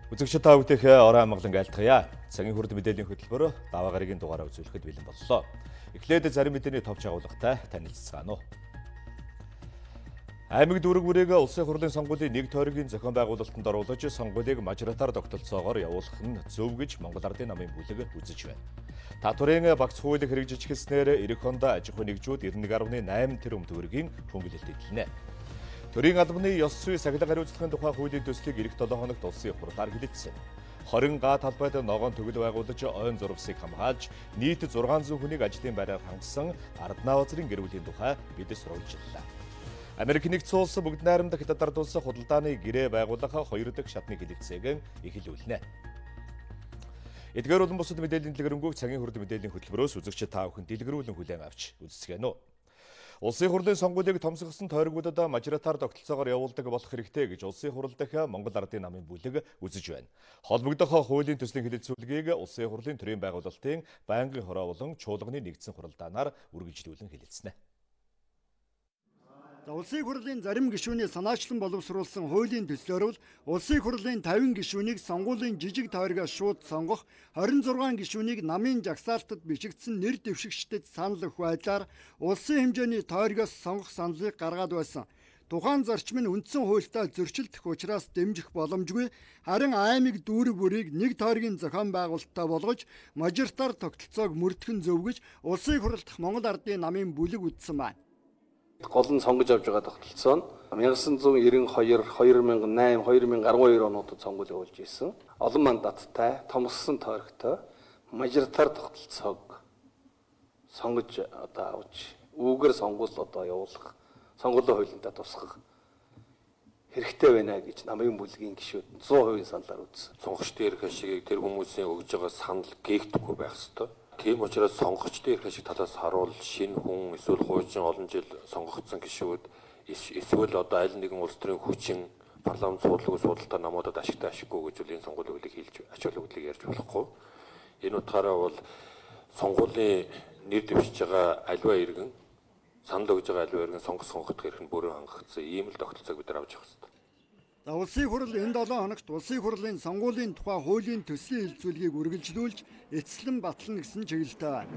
Үзэгч та бүхэндээ орой амгалан айлтгая. Цагийн хүрд мэдээллийн хөтөлбөр даваа гарагийн дугаараа үзүүлэхэд бэлэн боллоо. Эхлээд зарим мэдээний товч агуулгатай танилцгаана уу. Аймаг дүүрэг бүрийг улсын хурлын сонгуулийн нэг тойргийн зохион байгуулалтанд оруулж сонгуулийг мажоритар тогтолцоогоор явуулах нь зөв гэж Монгол Ардын намын бүлэг үзэж байна. Татварын багц хуулийг хэрэгжижихснээр эх онд аж ахуй нэгжүүд 91.8 тэрбум төгрөгийн хөнгөлөлт эдэлнэ. Төрийн албаны ёс зүй сахилга хариуцлагын тухай хуулийн төслийг эх 7 хоногт улсын хурлаар хэлэлцсэн. 20 га талбайд ногоон төгөл байгуулж ойн зурвсыг хамгаалж нийт 600 хүнийг ажлын байраар хангасан Арднаа Базрын гэр бүлийн тухай бид сурвалжлаа. Америк нэгдсэн улс бүгд найрамдах хятад ард улс худалдааны гэрээ байгуулах 2 дахь шатны хэлэлцээг эхлүүлнэ. Эдгээр болон бусад мэдээллийн дэлгэрэнгүй цагийн хүрд мэдээллийн хөтөлбөрөөс үзэгч та бүхэн дэлгэрүүлэн хүлээн авч үзцгээнэ үү. Улсын хурлын сонгуулийг томсгосон тойргуудад мажоритар тогтолцоогоор явуулдаг болох хэрэгтэй гэж Улсын хурал дахь Монгол Ардын намын бүлэг үзэж байна. Холбогдох хуулийн төслийн хэлэлцүүлгийг Улсын хурлын төрийн байгуулалтын байнгын хороо болон чуулганы нэгдсэн хуралдаанаар үргэлжлүүлэн хэлэлцэнэ. Улсын хурлын зарим гишүүний санаачлан боловсруулсан хуулийн төслөөр Улсын хурлын 50 гишүүнийг сонгуулийн жижиг тойргоос шууд сонгох, 26 гишүүнийг намын жагсаалтад бичигдсэн нэр дэвшигчдэд санал өгөх байдлаар улсын хэмжээний тойргоос сонгох саналыг гаргаад байсан. Тухайн зарчим нь үндсэн хуультай зөрчилдөх учраас дэмжих боломжгүй, харин аймаг дүүрэг бүрийг нэг тойргийн зохион байгуулалттай болгож мажоритар тогтолцоог мөрдөх нь зөв гэж Улсын хурал дахь Монгол Ардын намын бүлэг үзсэн байна. Гол нь сонгож авж байгаа тогтолцоо нь 1992, 2008, 2012 онуудад сонгуул явуулж ирсэн. Олон мандаттай, томсгосон тойрогтой мажоритар тогтолцоог сонгож авч үүгээр сонгуул явуулах, сонгуулийн хуулиндаа тусгах хэрэгтэй байна гэж намын бүлгийн гишүүд 100% саналаар үзсэн. Сонгогчдын эрх ашигыг тэр хүмүүсийн өгж байгаа санал гээхдэггүй байх ёстой. Тийм учраас сонгогчдын эрх ашиг талаас харуул шинэ хүн эсвэл хуучин олон жил сонгогдсон гишүүд эсвэл одоо аль нэгэн улс төрийн хүчин парламент суудлага судалтаа намуудад ашигтай ашиггүй гэж энэ сонгуулийн хуулийг хэлж ачаал хөдлөгийг ярьж болохгүй. Энэ утгаараа бол сонгуулийн нэр дэвшиж байгаа аливаа иргэн санал өгж байгаа аливаа иргэн сонгох эрх нь бүрэн хангагдсан ийм л тогтолцоог бид нар авч явах хэрэгтэй. Улсын хурал энэ 7 хоногт улсын хурлын сонгуулийн тухай хуулийн төслийн хэлэлцүүлгийг үргэлжлүүлж эцэслэн батлана гэсэн чиглэлтэй байна.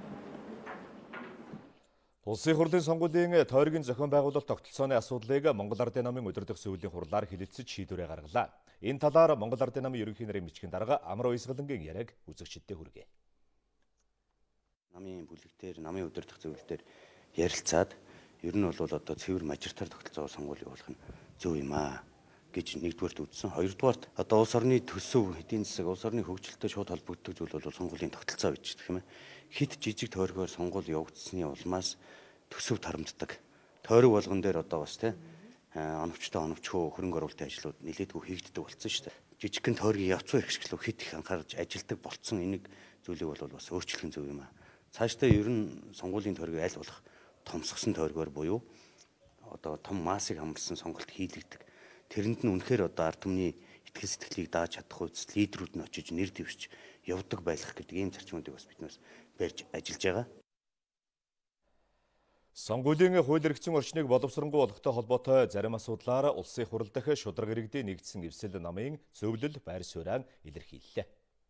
Улсын хурлын сонгуулийн тойргийн зохион байгуулалт тогтолцооны асуудлыг Монгол Ардын намын өдөр дэх сүүлийн хурлаар хэлэлцэж шийдвэрээ гаргалаа. Энэ талаар Монгол Ардын намын ерөнхий нарийн бичгийн дарга Амар Баясгалангийн яриаг үзэгчдэд хүргэе. Намын бүлэгтэр, намын өдөр дэх зөвлөлтөөр ярилцаад ер нь бол одоо цэвэр мажоритар тогтолцоогоор сонгуул явуулах нь зөв юм аа гэж нэгдүгээрт үзсэн. Хоёрдугаарт одоо улс орны төсөв, эдийн засаг, улс орны хөгжилтэй шууд холбогддог зүйл бол сонгуулийн тогтолцоо гэж гэх юм ээ. Хит жижиг тойргоор сонгуул явагдсны улмаас төсөв тарамддаг. Тойрог болгон дээр одоо бас оновчтой оновчхөө хөрөнгө оруулалтын ажлууд нэлээдгүй хийгддэг болсон шүү дээ. Жижигхэн тойргийн явцсан хэрэгчлөө хит их анхаарч ажилдаг болцсон энийг зүйлийг бол бас өөрчлөх нь зөв юм аа. Цаашдаа ер нь сонгуулийн тойргийг аль болох томсгосон тойргоор буюу одоо том массыг хамарсан сонголт хийлэгдэг. Тэрэнд нь үнэхээр одоо ард түмний итгэл сэтгэлийг дааж чадах үс лидерүүд нь очиж нэр дэвшиж явдаг байх гэдэг ийм зарчмуудыг бас биднээс барьж ажиллаж байгаа. Сонгуулийн хууль эрхцэн орчныг боловсронгуй болгохтой холбоотой зарим асуудлаар улсын хурал дахь шударга иргэдийн нэгдсэн эвсэл намын зөвлөл байр суурийг илэрхийллээ.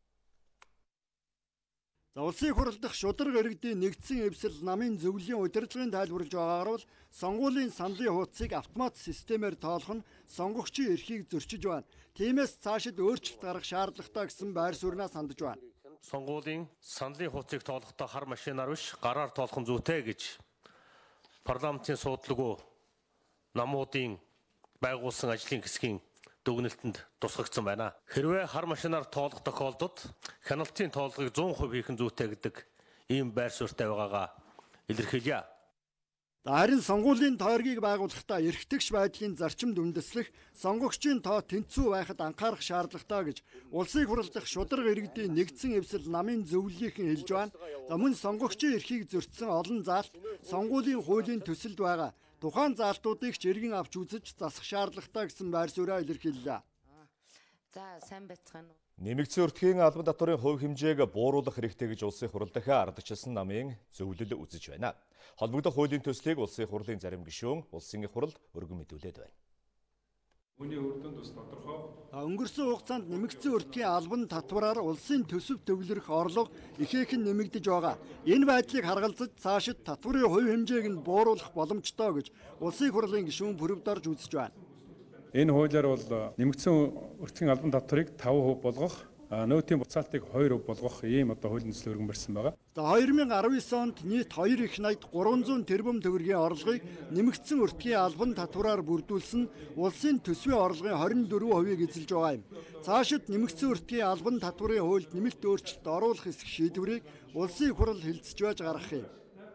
Улсын хурал дахь шударга иргэдийн нэгдсэн эвсэл намын зөвлөлийн удирдлагын тайлбарлаж байгаагаар бол сонгуулийн саналын хуудсыг автомат системээр тоолох нь сонгогчийн эрхийг зөрчиж байна. Тиймээс цаашид өөрчлөлт гаргах шаардлагатай гэсэн байр сууриа сандж байна. Сонгуулийн саналын хуудсыг тоолохдоо хар машинаар биш гараар тоолох нь зүйтэй гэж парламентын суудлага намуудын байгуулсан ажлын хэсгийн дүгнэлтэнд тусгагдсан байна. Хэрвээ хар машинаар тоолох тохиолдолд хяналтын тоолгыг 100% хийх нь зүйтэй гэдэг ийм байр суурьтай байгаагаа илэрхийлье. Харин сонгуулийн тойргийг байгуулахдаа эрхтэгч байдлын зарчим дүндэслэх, сонгогчийн тоо тэнцүү байхад анхаарах шаардлагатай гэж улсын хурал дахь шударга иргэдийн нэгдсэн эвсэл намын зөвлөлийнхэн хэлж байна. Мөн сонгогчийн эрхийг зөрчсөн олон заалт сонгуулийн хуулийн төсөлд байгаа. Тухайн заалтуудыг ч эргэн авч үзэж засах шаардлагатай гэсэн байр сууриа илэрхийллээ. За сайн байцгаана уу. Нэмэгдсэн өртгийн албан татварын хувь хэмжээг бууруулах хэрэгтэй гэж улсын хурал дахь ардчилсан намын зөвлөл үзэж байна. Холбогдох хуулийн төслийг улсын хурлын зарим гишүүн улсын их хуралд өргөн мэдүүлээд байна. Өнгөрсөн хугацаанд нэмэгдсэн өртгийн албан татвараар улсын төсөв төвлөрөх орлого ихээхэн нэмэгдэж байгаа. Энэ байдлыг харгалзаж цаашид татварын хувь хэмжээг нь бууруулах боломжтой гэж улсын хурлын гишүүн бүрвдорж үзэж байна. Энэ хуулиар бол нэмэгдсэн өртгийн албан татварыг 5% болгох, нөөтийн буцаалтыг 2% болгох ийм хуулийн төсөл өргөн барьсан байгаа. За 2019 онд нийт 2 их найд 300 тэрбум төгрөгийн орлогыг нэмэгдсэн өртгийн албан татвараар бүрдүүлсэн улсын төсвийн орлогын 24%-ийг эзэлж байгаа юм. Цаашид нэмэгдсэн өртгийн албан татварын хуульд нэмэлт өөрчлөлт оруулах эсэх шийдвэрийг улсын хурал хэлэлцэж байж гаргах юм.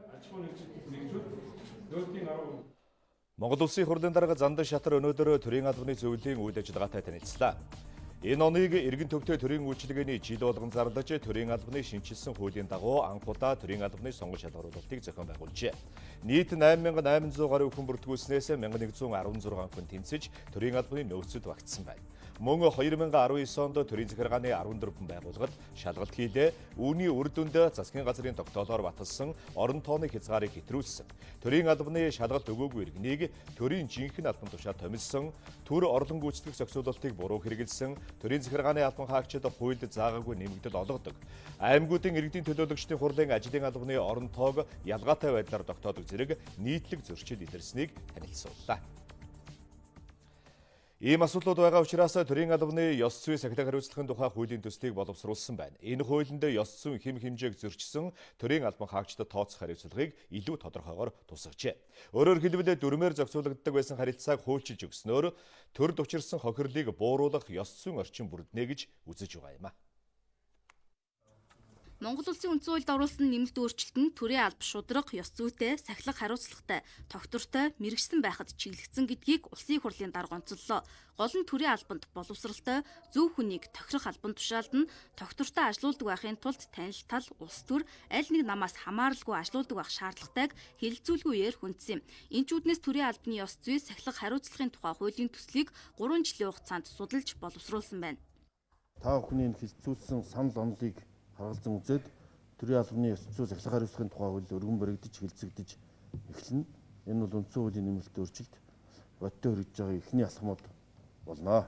Монгол Улсын хурлын дарга Зандан Шатар өнөөдөр төрийн албаны зөвлөлийн үйл ажиллагаатай танилцлаа. Энэ оныг иргэн төвтэй төрийн үйлчилгээний жил болгон зарлаж төрийн албаны шинжилсэн хуулийн дагуу анх удаа төрийн албаны сонгуульч шалгаруулалтыг зохион байгуулжээ. Нийт 8800 гаруй хүн бүртгүүлснээс 1116 хүн тэнцэж төрийн албаны нөөцөд багтсан байна. Мөн 2019 онд төрийн захиргааны 14 хүн байгууллагад шалгалт хийлээ. Үүний үр дүнд засгийн газрын тогтоолоор баталсан орон тооны хязгаарыг хэтрүүлсэн. Төрийн албаны шалгалт өгөөгүй иргэнийг төрийн жинхэнэ албан тушаал томилсон, төр орлон гүйцэтгэх зохицуулалтыг буруу хэрэгжилсэн, төрийн захиргааны албан хаагчид хуульд заагаагүй нэмэгдэл олгодог. Аймагуудын иргэдийн төлөөлөгчдийн хурлын ажлын албаны орон тоог ялгаатай байдлаар тогтоодог зэрэг нийтлэг зөрчил илэрсэнийг танилцууллаа. Ийм асуудлууд байгаа учраас төрийн албаны ёс зүйн сахилга хариуцлагын тухай хуулийн төслийг боловсруулсан байна. Энэ хуулинд ёс зүйн хэм хэмжээг зөрчсөн төрийн албан хаагчдад тооцох хариуцлагыг илүү тодорхойгоор тусгажээ. Өөрөөр хэлбэл дүрмээр зохицуулагддаг байсан харилцааг хуульчилж өгснөөр төрд учирсан хохирлыг бууруулах ёс зүйн орчин бүрднэ гэж үзэж байгаа юм а. Монгол Улсын үндсэн хуульд оруулсан нэмэлт өөрчлөлт нь төрийн алба шударга, ёс зүйтэй, сахилга хариуцлагатай, тогтвортой, мэрэгсэн байхад чиглэгдсэн гэдгийг улсын хурлын дарга онцоллоо. Гол нь төрийн албанд боловсралтай, зөв хүнийг тохирох албан тушаалд нь тогтвортой ажилуулдаг байхын тулд танил тал, улс төр, аль нэг намаас хамааралгүй ажилуулдаг байх шаардлагатайг хэлэлцүүлгүйгээр хүндсэн юм. Энэчүүднээс төрийн албаны ёс зүй, сахилга хариуцлагын тухай хуулийн төслийг 3 жилийн хугацаанд судалж боловсруулсан байна. Та бүхний хэлэлцүүлсэн санал онолыг харгалзан үзээд төрийн албаны ёс зүй сахилга хариуцлагын тухай хууль өргөн баригдаж хэлэлцэгдэж эхэлнэ. Энэ бол үндсэн хуулийн нэмэлт өөрчлөлт бодтой хүргэж байгаа эхний алхмууд болно.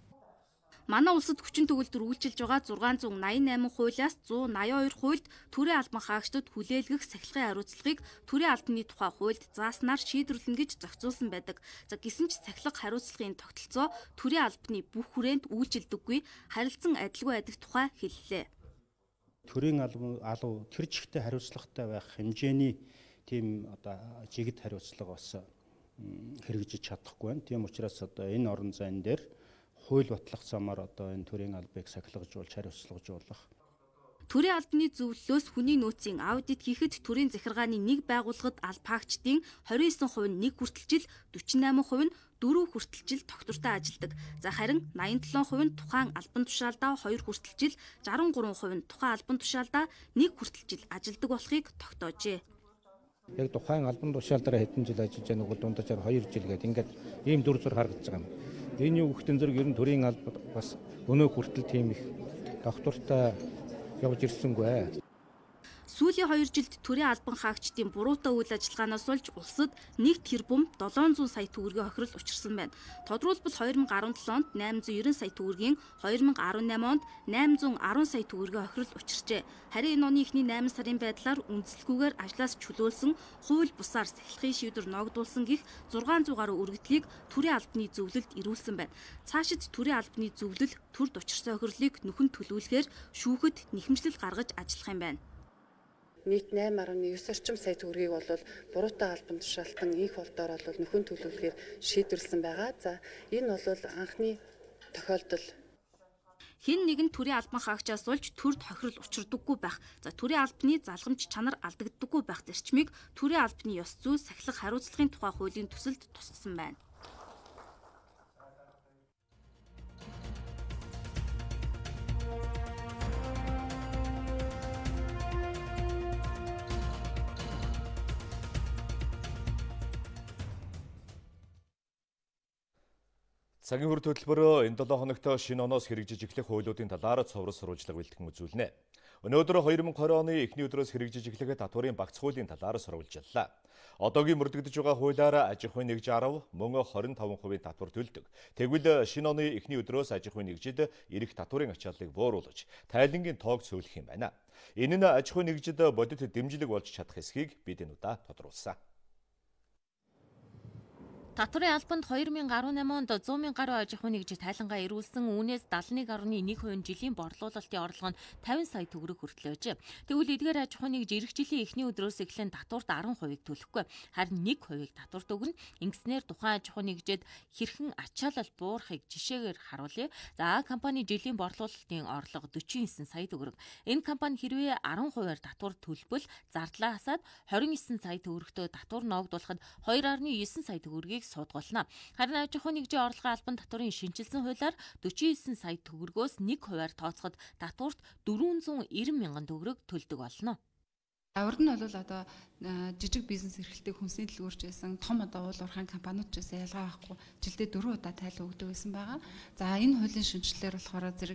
Манай улсад хүчин төгөлдөр үйлчилж байгаа 688 хуулиас 182 хуульд төрийн албан хаагчдад хүлээлгэх сахилгын хариуцлагыг төрийн албаны тухай хуульд зааснаар шийдвэрлэнэ гэж зохицуулсан байдаг. За гэсэн ч сахилга хариуцлагын тогтолцоо төрийн албаны бүх хүрээнд үйлчилдэггүй, харилцан адилгүй байдаг тухай хэллээ. Төрийн албан тэр жигтэй хариуцлагатай байх хэмжээний тийм жигд хариуцлага бас хэрэгжиж чадахгүй байна. Тийм учраас энэ орон зайн дээр хууль батлах замаар энэ төрийн албыг сахилгажуулж хариуцлагажуулах. Төрийн албаны зөвлөлөөс хүний нөөцийн аудит хийхэд төрийн захиргааны нэг байгууллагад алба хаагчдын 29% нь 1 хүртэлжил, 48% нь 4 хүртэлжил тогтвортой ажилдаг. За харин 87% нь тухайн албан тушаалдаа 2 хүртэлжил, 63% нь тухайн албан тушаалдаа 1 хүртэлжил ажилдаг болохыг тогтоожээ. Яг тухайн албан тушаал дээр хэдэн жил ажиллаж байгааг бол дундажаар 2 жил гэдэг ингээд ийм дүр зур харагдаж байгаа юм. Энэ юу гэх зэрэг ер нь төрийн албад бас өнөө хүртэл тийм их тогтвортой явж ирсэнгүй. Сүүлийн 2 жилд төрийн албан хаагчдын буруутай үйл ажиллагаанаас болж улсад 1 тэрбум 700 сая төгрөгийн хохирол учирсан байна. Тодорхойлбол 2017 онд 890 сая төгрөгийн, 2018 онд 810 сая төгрөгийн хохирол учирчээ. Харин энэ оны эхний 8 сарын байдлаар үндслэгүйгээр ажлаас чөлөөлсөн, хууль бусаар сахилгын шийдвэр ногдуулсан гих 600 гаруй өргөдлийг төрийн албаны зөвлөлд ирүүлсэн байна. Цаашид төрийн албаны зөвлөл төрд учирсан хохирлыг нөхөн төлөвлөхээр шүүхэд нэхэмжлэл гаргаж ажиллах юм байна. Нийт 8.9 орчим сая төгрөгийг бол буруутай албан тушаалтан их болдоор бол нөхөн төлөвлөгээр шийдвэрлсэн байгаа. За энэ бол анхны тохиолдол. Хэн нэгэн төрийн албан хаагчаас болж төрд хохирол учирдаггүй байх. За төрийн албаны залгамж чанар алдагддаггүй байх зарчмыг төрийн албаны ёс зүй сахилга хариуцлагын тухай хуулийн төсөлд тусгасан байна. Цагийн хөр төлбөрөө энэ 7 хоногт шинэ оноос хэрэгжиж эхлэх хуулиудын талаар цоврал сурвалжлага бэлтгэн үзүүлнэ. Өнөөдөр 2020 оны эхний өдрөөс хэрэгжиж эхлэх татварын багц хуулийн талаар сурвалжлаа. Одоогийн мөрдөгдөж байгаа хуулиар аж ахуйн нэгж 10, мөн 25% татвар төлдөг. Тэгвэл шинэ оны эхний өдрөөс аж ахуйн нэгжид эрх татварын ачааллыг бууруулж, тайлангийн тоог цөөлөх юм байна. Энэ нь аж ахуйн нэгжид бодит дэмжлэг болж чадах эсхийг бид энэ удаа тодруулсан. Татварын албанд 2018 онд 100,000 гаруй аж ахуйн нэгж тайлангаа ирүүлсэн үүнээс 71.1% жилийн борлуулалтын орлого нь 50 сая төгрөг хүртэл байжээ. Тэгвэл эдгээр аж ахуйн нэгж эх жилийн эхний өдрөөс эхлэн татварт 10% төлөхгүй. Харин 1% татварт өгнө. Ингэснээр тухайн аж ахуйн нэгжид хэрхэн ачаалал буурахыг жишээгээр харуулъя. За компани жилийн борлуулалтын орлого 49 сая төгрөг. Энэ компани хэрвээ 10%-аар татвар төлбөл зардлаа хасаад 29 сая төгрөгтөө татвар ноогдуулахад 2.9 сая төгрөгийг судгуулна. Харин аж ахуйн нэгжийн орлогын албан татварын шинжилсэн хуулиар 49 сая төгрөгөөс 1%-аар тооцоход татварт 490 мянган төгрөг төлдөг болно. Урд нь бол одоо жижиг бизнес эрхлэлтийг хүнсний дэлгүүрч байсан том одоо уул уурхайн компаниуд ч гэсэн ялгаа байхгүй жилдээ 4 удаа тайлан өгдөг байсан байгаа. За энэ хуулийн шинжилгээр болохоор зэрэг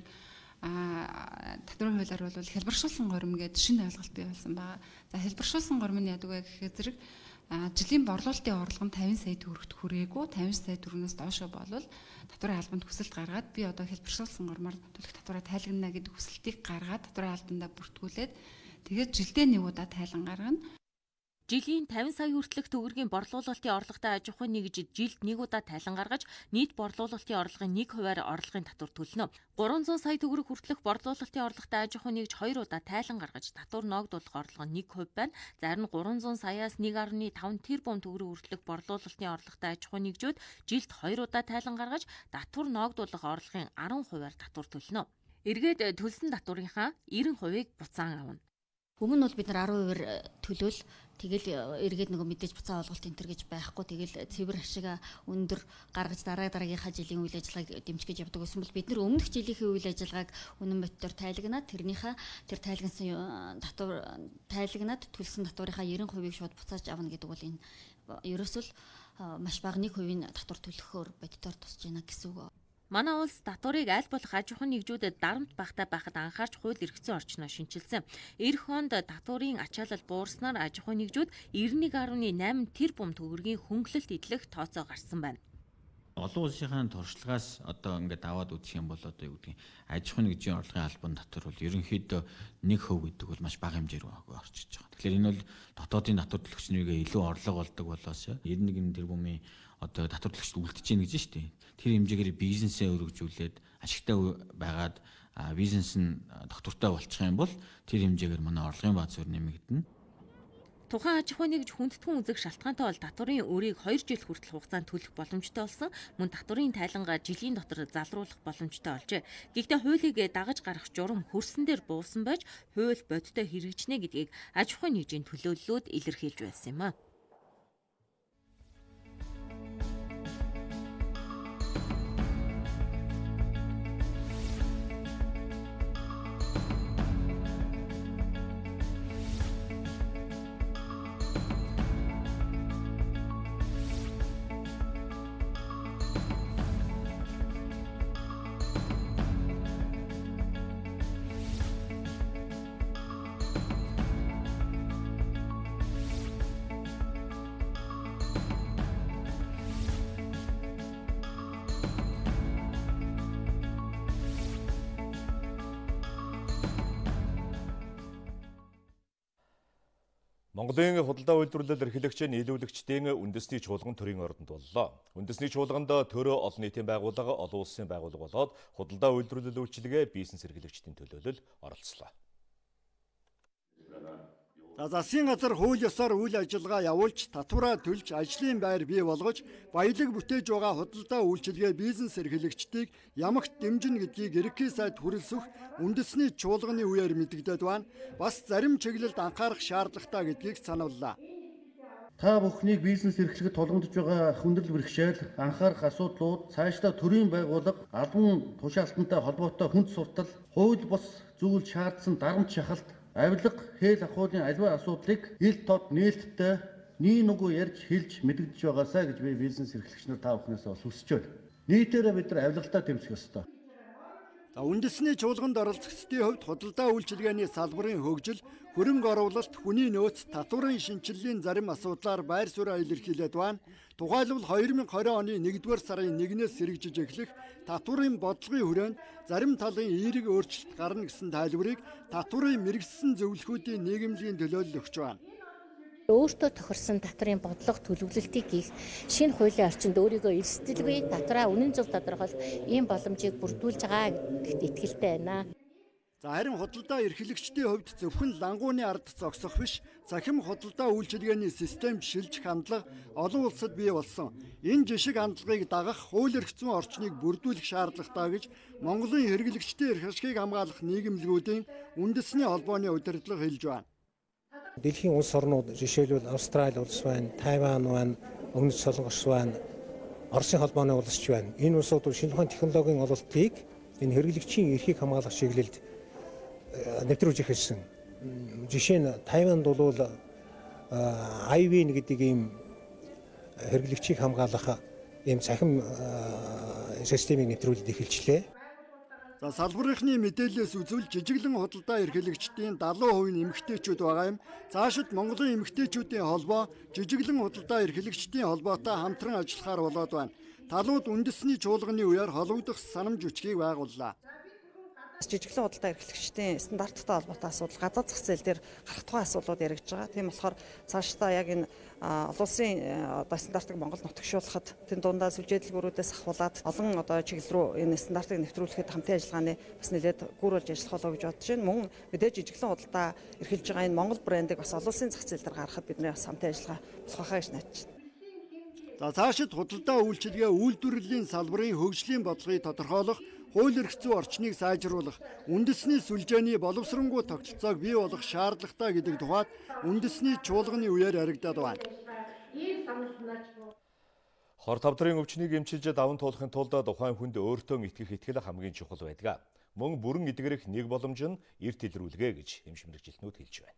татварын хуулиар бол хэлбэршүүлсэн гурим гэдэг шинэ ойлголт бий болсон байгаа. За хэлбэршүүлсэн гурим нь яадаг вэ гэхээр зэрэг жилийн борлуулалтын орлого нь 50 сая төгрөгт хүрээгүй 50 сая төгрөгнөөс доошоо болвол татварын албанд хүсэлт гаргаад би одоо хэлбэршүүлсэн гормоор төлөх татвараа тайлгнана гэдэг хүсэлтийг гаргаад татварын албандаа бүртгүүлээд тэгээд жилдээ нэг удаа тайлан гаргана. Жилийн 50 сая хүртэлх төгрөгийн борлуулалтын орлоготой аж ахуйн нэгж жилд нэг удаа тайлан гаргаж нийт борлуулалтын орлогын 1%-аар орлогын татвар төлнө. 300 сая төгрөг хүртэлх борлуулалтын орлоготой аж ахуйн нэгж 2 удаа тайлан гаргаж татвар ноогдуулах орлого нь 1% байна. Зарим нь 300 саяас 1.5 тэрбум төгрөг хүртэлх борлуулалтын орлоготой аж ахуйн нэгжүүд жилд 2 удаа тайлан гаргаж татвар ноогдуулах орлогын 10%-аар татвар төлнө. Эргээд төлсөн татварынхаа 90%-ыг буцаан авна. Өмнө нь бол бид нар 10%-аар төлөөл тэгэл эргээд нөгөө мэдээж буцаа олголт энэ төр гэж байхгүй тэгэл цэвэр ашига өндөр гаргаж дараагийнхаа жилийн үйл ажиллагааг дэмжих гэж явдаг гэсэн бол бид нар өмнөх жилийнхээ үйл ажиллагааг үнэн бодтоор тайлагнаад тэр тайлагнасан тайлагнаад төлсөн татварынхаа 90%-ийг шууд буцааж авна гэдэг бол энэ ерөөсөл маш бага 1% татвар төлөхөөр бодтоор тусч байна гэсэн үг. Манай улс татварыг аль болох аж ахуйн нэгжүүдэд дарамт багтаа байхад анхаарч хууль эрхцэн орчноо шинчилсэн. Эх онд татварын ачаалал буурснаар аж ахуйн нэгжүүд 91.8 тэрбум төгрөгийн хөнгөлөлт идэх тооцоо гарсан байна. Олон улсынхаа туршлагаас одоо ингээд аваад үзэх юм бол одоо юу гэдгийг аж ахуйн нэгжийн орлогын албан татвар бол ерөнхийдөө 1% гэдэг бол маш бага хэмжээр орчиж байгаа. Тэгэхээр энэ бол дотоодын татвар төлөгчнийгээ илүү орлого болдог болоос 91 тэрбумын одоо татвар төлөгчд үлдэж гин гэж шүү дээ. Тэр хэмжээгээр бизнесээ өргөжүүлээд ашигтай байгаад бизнес нь доктортой болчих юм бол тэр хэмжээгээр манай орлогын бааз зур нэмэгдэнэ. Тухайн аж ахуйн нэгж хүндэтгэн үзэх шалтгаантай бол татварын өрийг 2 жил хүртэл хугацаанд төлөх боломжтой болсон. Мөн татварын тайлангаа жилийн дотор залруулах боломжтой болжээ. Гэхдээ хуулийг дагаж гарах журам хөрсөн дээр буусан байж хууль бодиттой хэрэгжинэ гэдгийг аж ахуйн нэгжийн төлөөллүүд илэрхийлж байсан юм а. Монголын худалдаа үйлдвэрлэл эрхлэгчийн нийлүүлэгчдийн үндэсний чуулган төрийн ордонд боллоо. Үндэсний чуулганд төрөө олон нийтийн байгууллага, олон улсын байгууллага болоод худалдаа үйлдвэрлэл үйлчилгээ бизнес эрхлэгчдийн төлөөлөл оролцлоо. Засгийн газар хууль ёсоор үйл ажиллагаа явуулж, татвараа төлж, ажлын байр бий болгож, баялаг бүтээж байгаа худалдаа үйлчилгээ бизнес эрхлэгчдийг ямагт дэмжинэ гэдгийг ерөнхий сайд хүрэлцэх үндэсний чуулганы үеэр мэдэгдээд байна. Бас зарим чиглэлд анхаарах шаардлагатай гэдгийг санууллаа. Та бүхнийг бизнес эрхлэхэд тулгамдж байгаа хүндрэл бэрхшээл, анхаарах асуудлууд, цаашдаа төрийн байгууллага, албан тушаалтантай холбоотой хүнд суртал, хууль бус зүйл шаардсан дарамт шахалт, авилга, хэл ахуулын аливаа асуудлыг ил тод нээлттэй нийн нүгөө ярьж хэлж мэдэгдэж байгаасаа гэж би бизнес эрхлэгч нар та бүхнээс хүсэж байна. Нийтээрээ бид нар авилгалтай тэмцэх ёстой. За үндэсний чуулганд оролцогчдын хувьд худалдаа үйлчилгээний салбарын хөгжил, хөрөнгө оруулалт, хүний нөөц, татварын шинжилгээний зарим асуудлаар байр суурь илэрхийлээд байна. Тухайлбал 2020 оны 1-р сарын 1-ээс сэргижиж эхлэх татварын бодлогын хүрээнд зарим талын эерэг өөрчлөлт гарна гэсэн тайлбарыг татварын мэрэгссэн зөвлөхүүдийн нийгэмлэгийн төлөөлөл өгч байна. Өөртөө тохирсон татварын бодлого төлөвлөлтийг хийх шинэ хуулийн орчинд өөрийгөө эрсдэлгүй татраа үнэн зөв тодорхойлох ийм боломжийг бүрдүүлж байгаа гэдэгт итгэлтэй байна. За харин худалдаа эрхлэгчдийн хувьд зөвхөн лангууны ард зогсох биш, цахим худалдаа үйлчилгээний системд шилжих хандлага олон улсад бий болсон. Энэ жишг хандлагыг дагах хууль эрх зүйн орчныг бүрдүүлэх шаардлагатай гэж Монголын хэрэглэгчдийн эрх ашгийг хамгаалах нийгэмлэгүүдийн үндэсний холбооны удирдлага хэлж байна. Дэлхийн улс орнууд жишээлбэл Австрали улс байна, Тайван байна, Өмнөд Солонгос байна, Оросын холбооны улс байна. Энэ улсууд шинэ ухааны технологийн ололтыг энэ хэрэглэгчийн эрхийг хамгаалах чиглэлд нэвтрүүлж эхэлсэн. Жишээ нь Тайванд бол IVN гэдэг ийм хэрэглэгчийг хамгаалах ийм цахим системийг нэвтрүүлж эхэлжлээ. За салбарынхны мэдээлэлээс үзвэл жижиглэн худалдаа эрхлэгчдийн 70% нь эмэгтэйчүүд байгаа юм. Цаашид Монголын эмэгтэйчүүдийн холбоо жижиглэн худалдаа эрхлэгчдийн холбоотой хамтран ажиллахаар болоод байна. Талууд үндэсний чуулганы үеэр холбогдох санамж бичгийг байгууллаа. Жижиглэн худалдаа эрхлэгчдийн стандарттай холбоотой асуудал гадаад зах зээл дээр гарах тухай асуудлууд яригдж байгаа. Тийм болохоор цаашдаа яг энэ олон улсын стандартыг Монголд нутагшуулахад тэн дундаа сүлжээдлгүүрүүдээс ахуулаад олон чиглэл рүү энэ стандартыг нэвтрүүлэхэд хамтын ажиллагааны бас нэлээд гүр болж ажиллах болоо гэж бодож байна. Мөн мэдээж жижиглэн худалдаа эрхэлж байгаа энэ Монгол брендийг бас олон улсын зах зээл дээр гаргахад бидний бас хамтын ажиллагаа болох байхаа гэж найдаж байна. За цаашид худалдаа үйлчилгээ үйлдвэрлэлийн салбарын хөгжлийн бодлогыг тодорхойлох, хууль эрх зүйн орчныг сайжруулах, үндэсний сүлжээний боловсронгуй тогтолцоог бий болгох шаардлагатай гэдэг тухайд үндэсний чуулганы үеэр яригдаад байна. Хор тавдрын өвчнийг эмчилж даван туулахын тулд тухайн хүнд өөртөө итгэх итгэл хамгийн чухал байдаг. Мөн бүрэн эдгэрэх нэг боломж нь эрт илрүүлгээ гэж эмч мэргэжилтнүүд хэлж байна.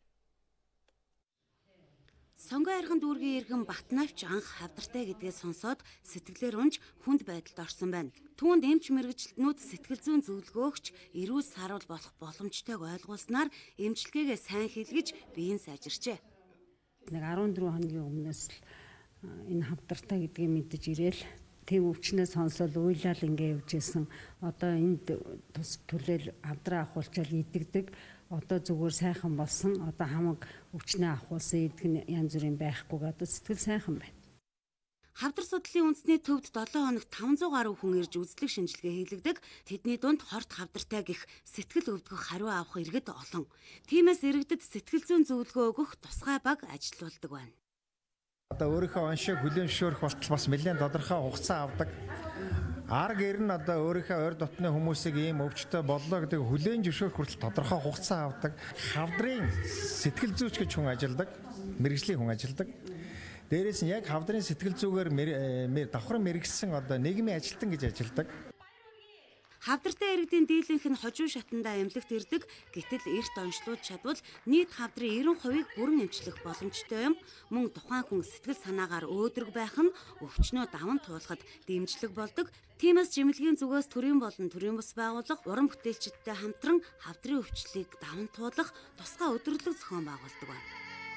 Сонгой архан дүүргийн иргэн Батнавч анх хавдартай гэдгээ сонсоод сэтгэлээр унж хүнд байдалд орсон байна. Түүнд эмч мэргэжилтнүүд сэтгэл зүйн зөвлөгөөгч эрүүл саруул болох боломжтойг ойлгуулснаар эмчилгээгээ сайн хийлгэж биеийн сайжирчээ. Нэг 14 хоногийн өмнөөс л энэ хавдартай гэдгийг мэдэж ирээл тийм өвчнөөс сонсоод уйлал ингэ явжсэн. Одоо энд тус төлөөл авдраа ахуулчаал идэгдэг. Одоо зүгээр сайхан болсон. Одоо хамаг өвчнөө ахуулсан идэх нь янз бүрийн байхгүй. Одоо сэтгэл сайхан байна. Хавдар судлалын үндэсний төвд 7 хоногт 500 гаруй хүн ирж үзлэг шинжилгээ хийлгдэг. Тэдний дунд хорт хавдартай гих сэтгэл өвдгөх хариу авах иргэд олон. Тиймээс иргэдэд сэтгэл зүйн зөвлөгөө өгөх тусгай баг ажилуулдаг байна. Одоо өөрийнхөө оншийг хүлээмжшөөрөх болтол бас нэлээд тодорхой хугацаа авдаг. Арга гэр нь одоо өөрийнхөө ойр дотны хүмүүсийг ийм өвчтөй боллоо гэдэг хүлээн зөвшөөрөх хүртэл тодорхой хугацаа авдаг. Хавдрын сэтгэл зүйч гэж хүн ажилдаг, мэргэжлийн хүн ажилдаг. Дээрээс нь яг хавдрын сэтгэл зүйгээр давхар мэргэжсэн одоо нийгмийн ажилтан гэж ажилдаг. Хавдартай иргэдийн дийлэнх нь хожуу шатандаа эмнэлэгт ирдэг. Гэтэл эрт онцлуулж чадвал нийт хавдрын 90%-ийг бүрэн эмчлэх боломжтой юм. Мөн тухайн хүн сэтгэл санаагаар өөдрөг байх нь өвчнөө даван туулахад дэмжлэг болдог. Тиймээс жимлэгийн зүгээс төрийн болон төрийн бус байгууллага уран бүтээлчидтэй хамтран хавдрын өвчлөлийг даван туулах тусгай өдөрлөг зохион байгуулдаг байна.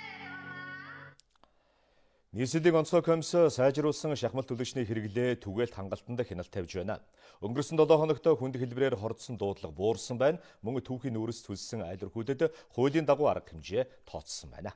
Нийслэлийн онцгой комисс сайжруулсан шахмал төлөгчний хэрэглээ түгээлт хангалтанд хяналт тавьж байна. Өнгөрсөн 7 хоногт хүнд хэлбэрээр хордсон дуудлага буурсан байна. Мөн түүхийн үрс төлсөн айлрхүүдэд хуулийн дагуу арга хэмжээ тооцсон байна.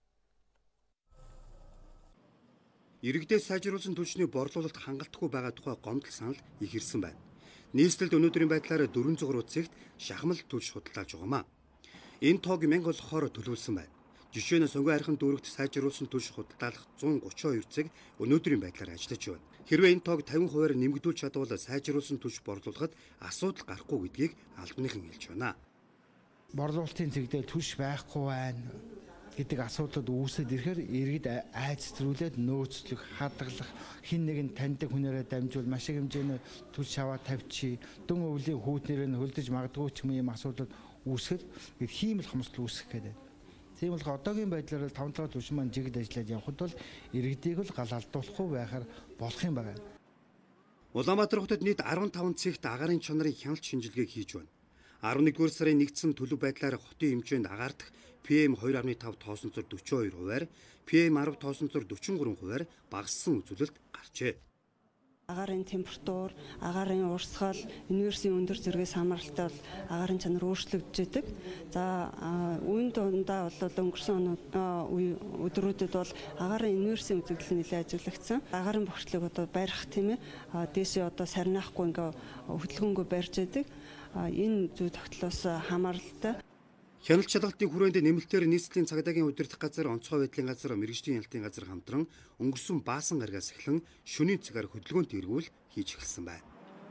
Иргэдээ сайжруулсан төлчний борлуулалт хангалтгүй байгаа тухай гомдол санал их ирсэн байна. Нийслэлд өнөөдрийн байдлаар 400 гаруй шахмал төлч худалдаалж байгаамаа. Энэ тоог 1000 болохоор төлөвлөсөн байна. Жишээ нь сонгой архан дүүрэгт сайжруулсан төлш худалдаалах 132 цаг өнөөдрийн байдлаар ажиллаж байна. Хэрвээ энэ тоог 50%-аар нэмэгдүүлж чадвал сайжруулсан төлш борлуулахад асуудал гарахгүй гэдгийг албаныхан хэлж байна. Борлуулалтын зэгдэл төлш байхгүй байна гэдэг асуудлууд үүсээд ирэхээр иргэд айц зөрүүлээд нөөцлөх, хадгалах, хин нэгэн таньдаг хүнээрээ дамжуул маш их хэмжээний төлш аваад тавьчих, дөн өвлийн хүүтнэрээ хөлдөж магадгүй ч юм асуудлууд үүсэхэд хиймэл хомсдол үүсэх гэдэг. Тийм бол одоогийн байдлаар 5-7 төлш маань жигд ажиллаад явхад бол иргэдийг л гал алдуулахгүй байхаар болох юм байна. Улаанбаатар хотод нийт 15 цэгт агаарын чанарын хяналт шинжилгээг хийж байна. 11-р сарын нэгдсэн төлөв байдлаар хотын хэмжээнд агаар дахь PM2.5 тоосон зур 42 хувиар, PM10 тоосон зур 43 хувиар багассан үзүүлэлт гарчээ. Агаарын температур, агаарын урсгал, универсийн өндөр зэрэгээс хамааралтай бол агаарын чанар өөрчлөгдөж байдаг. За үеийн дундаа бол өнгөрсөн өдрүүдэд бол агаарын универсийн үзэгдэл нэлээд ажиглагдсан. Агаарын бохирдлыг одоо барих тийм ээ. Дээшээ одоо сарниахгүй ингээ хөдөлгөөнгөө барьж байдаг. Энэ зүй тогтлоос хамааралтай. Хяналт шалгалтын хүрээнд нэмэлтээр нийслэлийн цагдаагийн удирдах газар, онцгой байдлын газар, мэргэжлийн хяналтын газар хамтран өнгөрсөн баасан гарагаас эхлэн шөнийн цагаар хөдөлгөөнт эргүүл хийж эхэлсэн байна.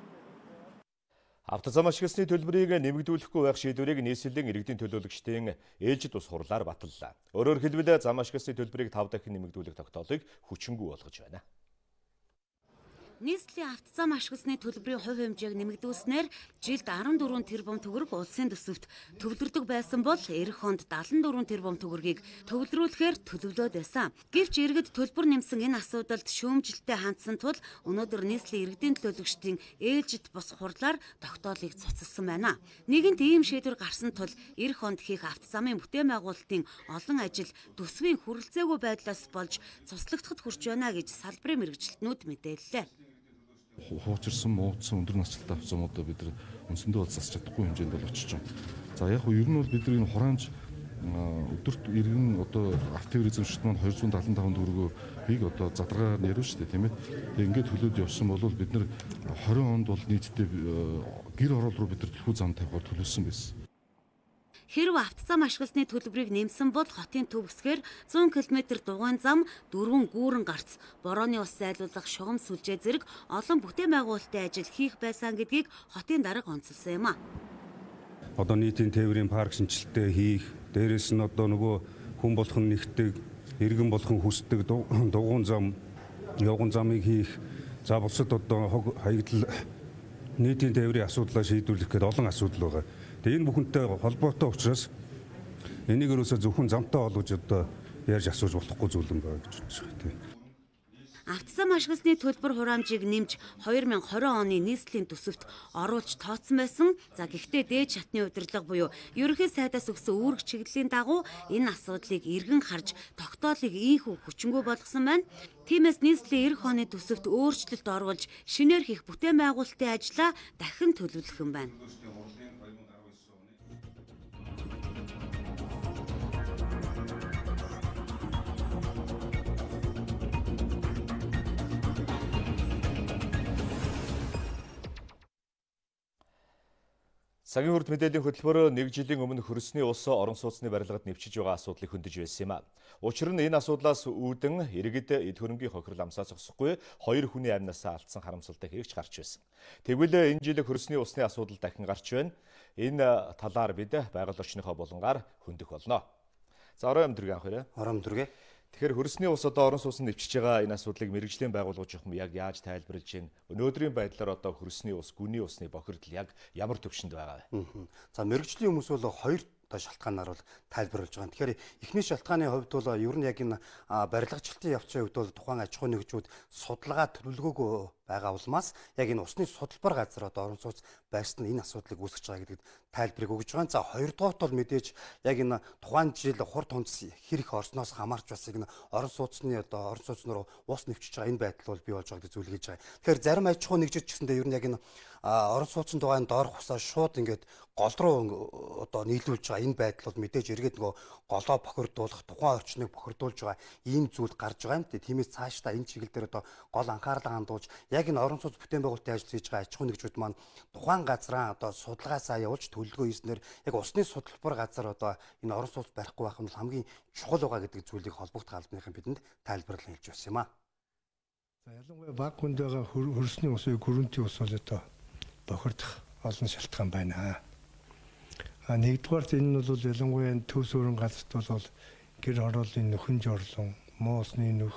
Автозам ашигласны төлбөрийг нэмэгдүүлэхгүй байх шийдвэрийг нийслэлийн иргэдийн төлөөлөгчдийн ээлжид ус хурлаар баталлаа. Өөрөөр хэлбэл зам ашигласны төлбөрийг 5 дахин нэмэгдүүлэх тогтоолыг хүчингүй болгож байна. Нийслэлийн автозам ашигласны төлбөрийн хувь хэмжээг нэмэгдүүлснээр жилд 14 тэрбум төгрөг улсын төсөвт төвлөрдөг байсан бол эх онд 74 тэрбум төгрөгийг төвлөрүүлэхээр төлөвлөд байсан. Гэвч иргэд төлбөр нэмсэн энэ асуудалд шүүмжлэлтэй хандсан тул өнөөдөр нийслэлийн иргэдийн төлөөлөгчдийн ээлжид бус хурлаар тогтоолыг цуцалсан байна. Нэгэнт ийм шийдвэр гарсан тул эх онд хийх автозамын бүтээн байгуулалтын олон ажил төсвийн хүрэлцээгүй байдлаас болж цуслагдахад хүрч байна гэж салбарын мэргэжилтнүүд мэдээллээ. Хуучирсан, муудсан өндөр насжилттай автозамуудаа бид нар үндсэндээ бол засч чадахгүй хэмжээнд бол очиж байна. За яг нь ер нь бол бид нар энэ хураанч өдөрт иргэн одоо автотуризм шигт маань 275 төгрөгийг одоо задрагаар ярив шүү дээ, тийм ээ. Тэгээ ингээд төлөөд явсан бол бид нар 20 онд бол нийтдээ гэр орол руу бид нар төлхөө зам тавихаар төлөвлөсөн байсан. Хэрв автозам ашигласны төлбөрийг нэмсэн бол хотын төв хэсгээр 100 км дугуйн зам 4 гүүрэн гарц, борооны ус зайлуулах шугам сүлжээ зэрэг олон бүтээн байгуулалтын ажил хийх байсан гэдгийг хотын дарга онцолсон юм а. Одоо нийтийн тээврийн парк шинжилтээ хийх, дээрээс нь одоо нөгөө хүн болгон нэгтдэг, иргэн болгон хүсдэг дугуйн зам, явган замыг хийх, за бусад одоо хог хаягдал нийтийн тээврийн асуудлаа шийдвэрлэх гэдэг олон асуудал байгаа. Тэгээ энэ бүхэнтэй холбоотой учраас энийг ерөөсөө зөвхөн замтай олж одоо ярьж асууж болохгүй зүйл юм байна гэж бодож байна. Автозам ашигласны төлбөр хураамжийг нэмж 2020 оны нийслэлийн төсөвт оруулж тооцсон байсан. За гэхдээ дээд шатны удирдлага буюу ерөнхий сайдаас өгсөн үүрэг чиглэлийн дагуу энэ асуудлыг эргэн харж тогтоолыг ийхүү хүчингүй болгосон байна. Тиймээс нийслэлийн эх оны төсөвт өөрчлөлт оруулж шинээр хийх бүтээн байгуулалтын ажлаа дахин төлөвлөх юм байна. Цагийн хүрд мэдээллийн хөтөлбөр 1 жилийн өмнө хөрсний ус орон сууцны барилгад нэвчиж байгаа асуудлыг хөндөж байсан юм а. Учир нь энэ асуудлаас үүдэн иргэд эд хөрөнгийн хохирол амсаа зогсохгүй 2 хүний амнасаа алдсан харамсалтай хэрэгч гарч байсан. Тэгвэл энэ жил хөрсний усны асуудал дахин гарч байна. Энэ талаар бид байгаль орчныхоо булангаар хөндөх болно. За орой амдүргийн анх хоёроо. Орой амдүргээ. Тэгэхээр хөрсний ус одоо орон сууцнд нэвчиж байгаа энэ асуудлыг мэргэжлийн байгууллагууд яг яаж тайлбарлаж байна? Өнөөдрийн байдлаар одоо хөрсний ус, гүний усны бохирдол яг ямар төвшөнд байгаа вэ? За мэргэжлийн хүмүүс бол хоёр шалтгаанаар бол тайлбарлаж байгаа. Тэгэхээр эхний шалтгааны хувьд бол ер нь яг энэ барилгачлалтын явцын хувьд бол тухайн аж ахуйн нэгжүүд судалгаа төлөвлөгөөгүй байгаа улмаас яг энэ усны судалбар газар одоо орон сууц байршид нь энэ асуудлыг үүсгэж байгаа гэдэгт тайлбарыг өгж байгаа. За хоёрдугаарт бол мэдээж яг энэ тухайн жил хурд хүнс хэрэг орсноос хамаарч бас энэ орон сууцны одоо орон сууц руу ус нэвчиж байгаа энэ байдал бол бий болж байгаа гэж зүйлгээж байгаа. Тэгэхээр зарим аж ахуйн нэгжид ч гэсэндээ ер нь яг энэ орон сууцнд байгаа энэ доорх усаа шууд ингээд гол руу одоо нийлүүлж байгаа энэ байдал бол мэдээж эргээд нөгөө голоо бохирдуулах, тухайн орчныг бохирдуулж байгаа ийм зүйл гарч байгаа юм. Тиймээс цаашдаа энэ чиглэл дээр одоо гол анхаарлаа хандуулж яг энэ орон сууц бүтээн байгуулалтын ажил хийж байгаа аж ахуйн нэгжүүд маань тухайн газраа одоо судалгаасаа явуулж төлөвлөгөө хийснээр яг усны судалбар газар одоо энэ орон сууц барихгүй байх нь хамгийн чухал байгаа гэдэг зүйлийг холбогдох албаныхан бидэнд тайлбарлал хэлж байсан юм а. За ялангуяа баг хүнд байгаа хөрсний ус, гөрөнтийн ус бол одоо бохирдох олон шалтгаан байна. Нэгдүгээрт энэ нь бол ялангуяа төвс өрн газарт бол гэр хорооллын нөхөн жорлон, муу усны нөх,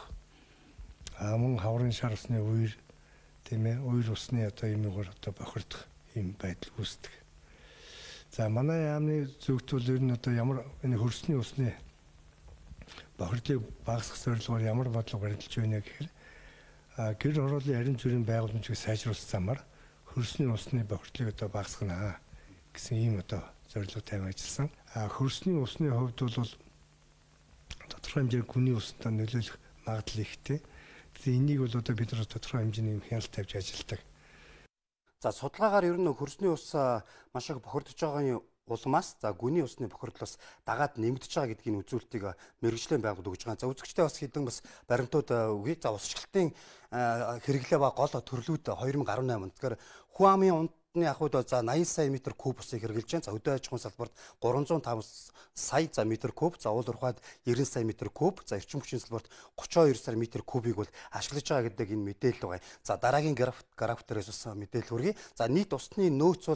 мөн хаврын шар усны үер, тийм ээ, үер усны одоо юмгаар одоо бохирдох юм байдал үүсдэг. За манай яамны зүгт бол ер нь одоо ямар энэ хөрсний усны бохирдлыг багасгах зорилгоор ямар бодлого баримталж байна гэхээр гэр хорооллын харин зүрийн байгууламжийг сайжруулсан замаар хөрсний усны бохирдлыг одоо багасгана гэсэн ийм одоо зорилго тавин ажилласан. Хөрсний усны хувьд бол тодорхой хэмжээний гүний устай нөлөөлөх магадлал ихтэй. Тэгэхээр энийг бол одоо бид нар тодорхой хэмжээний хяналт тавьж ажилладаг. За судалгаагаар ер нь хөрсний ус маш их бохирдож байгаагийн улмаас за гүний усны бохирдлоос дагаад нэмэгдэж байгаа гэдгийг үзүүлэлтийг мэргэжлийн байгууллагууд өгж байгаа. За үзэгчтэй бас хэдэн бас баримтууд өгье. За усчлалтын хэрэглээ ба гол төрлүүд 2018 онд. Тэгэхээр хүн амын ундны ахуйд за 80 сая метр куб усыг хэрэглэж байна. За өдөө аж ахуйн салбарт 305 сая за метр куб, за уул уурхайд 90 сая метр куб, за эрчим хүчний салбарт 32 сая метр кубыг бол ашиглаж байгаа гэдэг энэ мэдээлэл байгаа. За дараагийн граф дээрээс бас мэдээлэл хүргэе. За нийт усны нөөц бол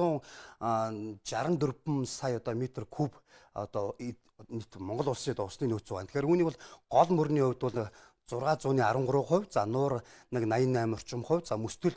564 сая одоо метр куб одоо нийт Монгол улсын усны нөөц байна. Тэгэхээр үүнийг бол гол мөрний хувьд бол 613%, за нуур 88 орчим хувь, за мөстөл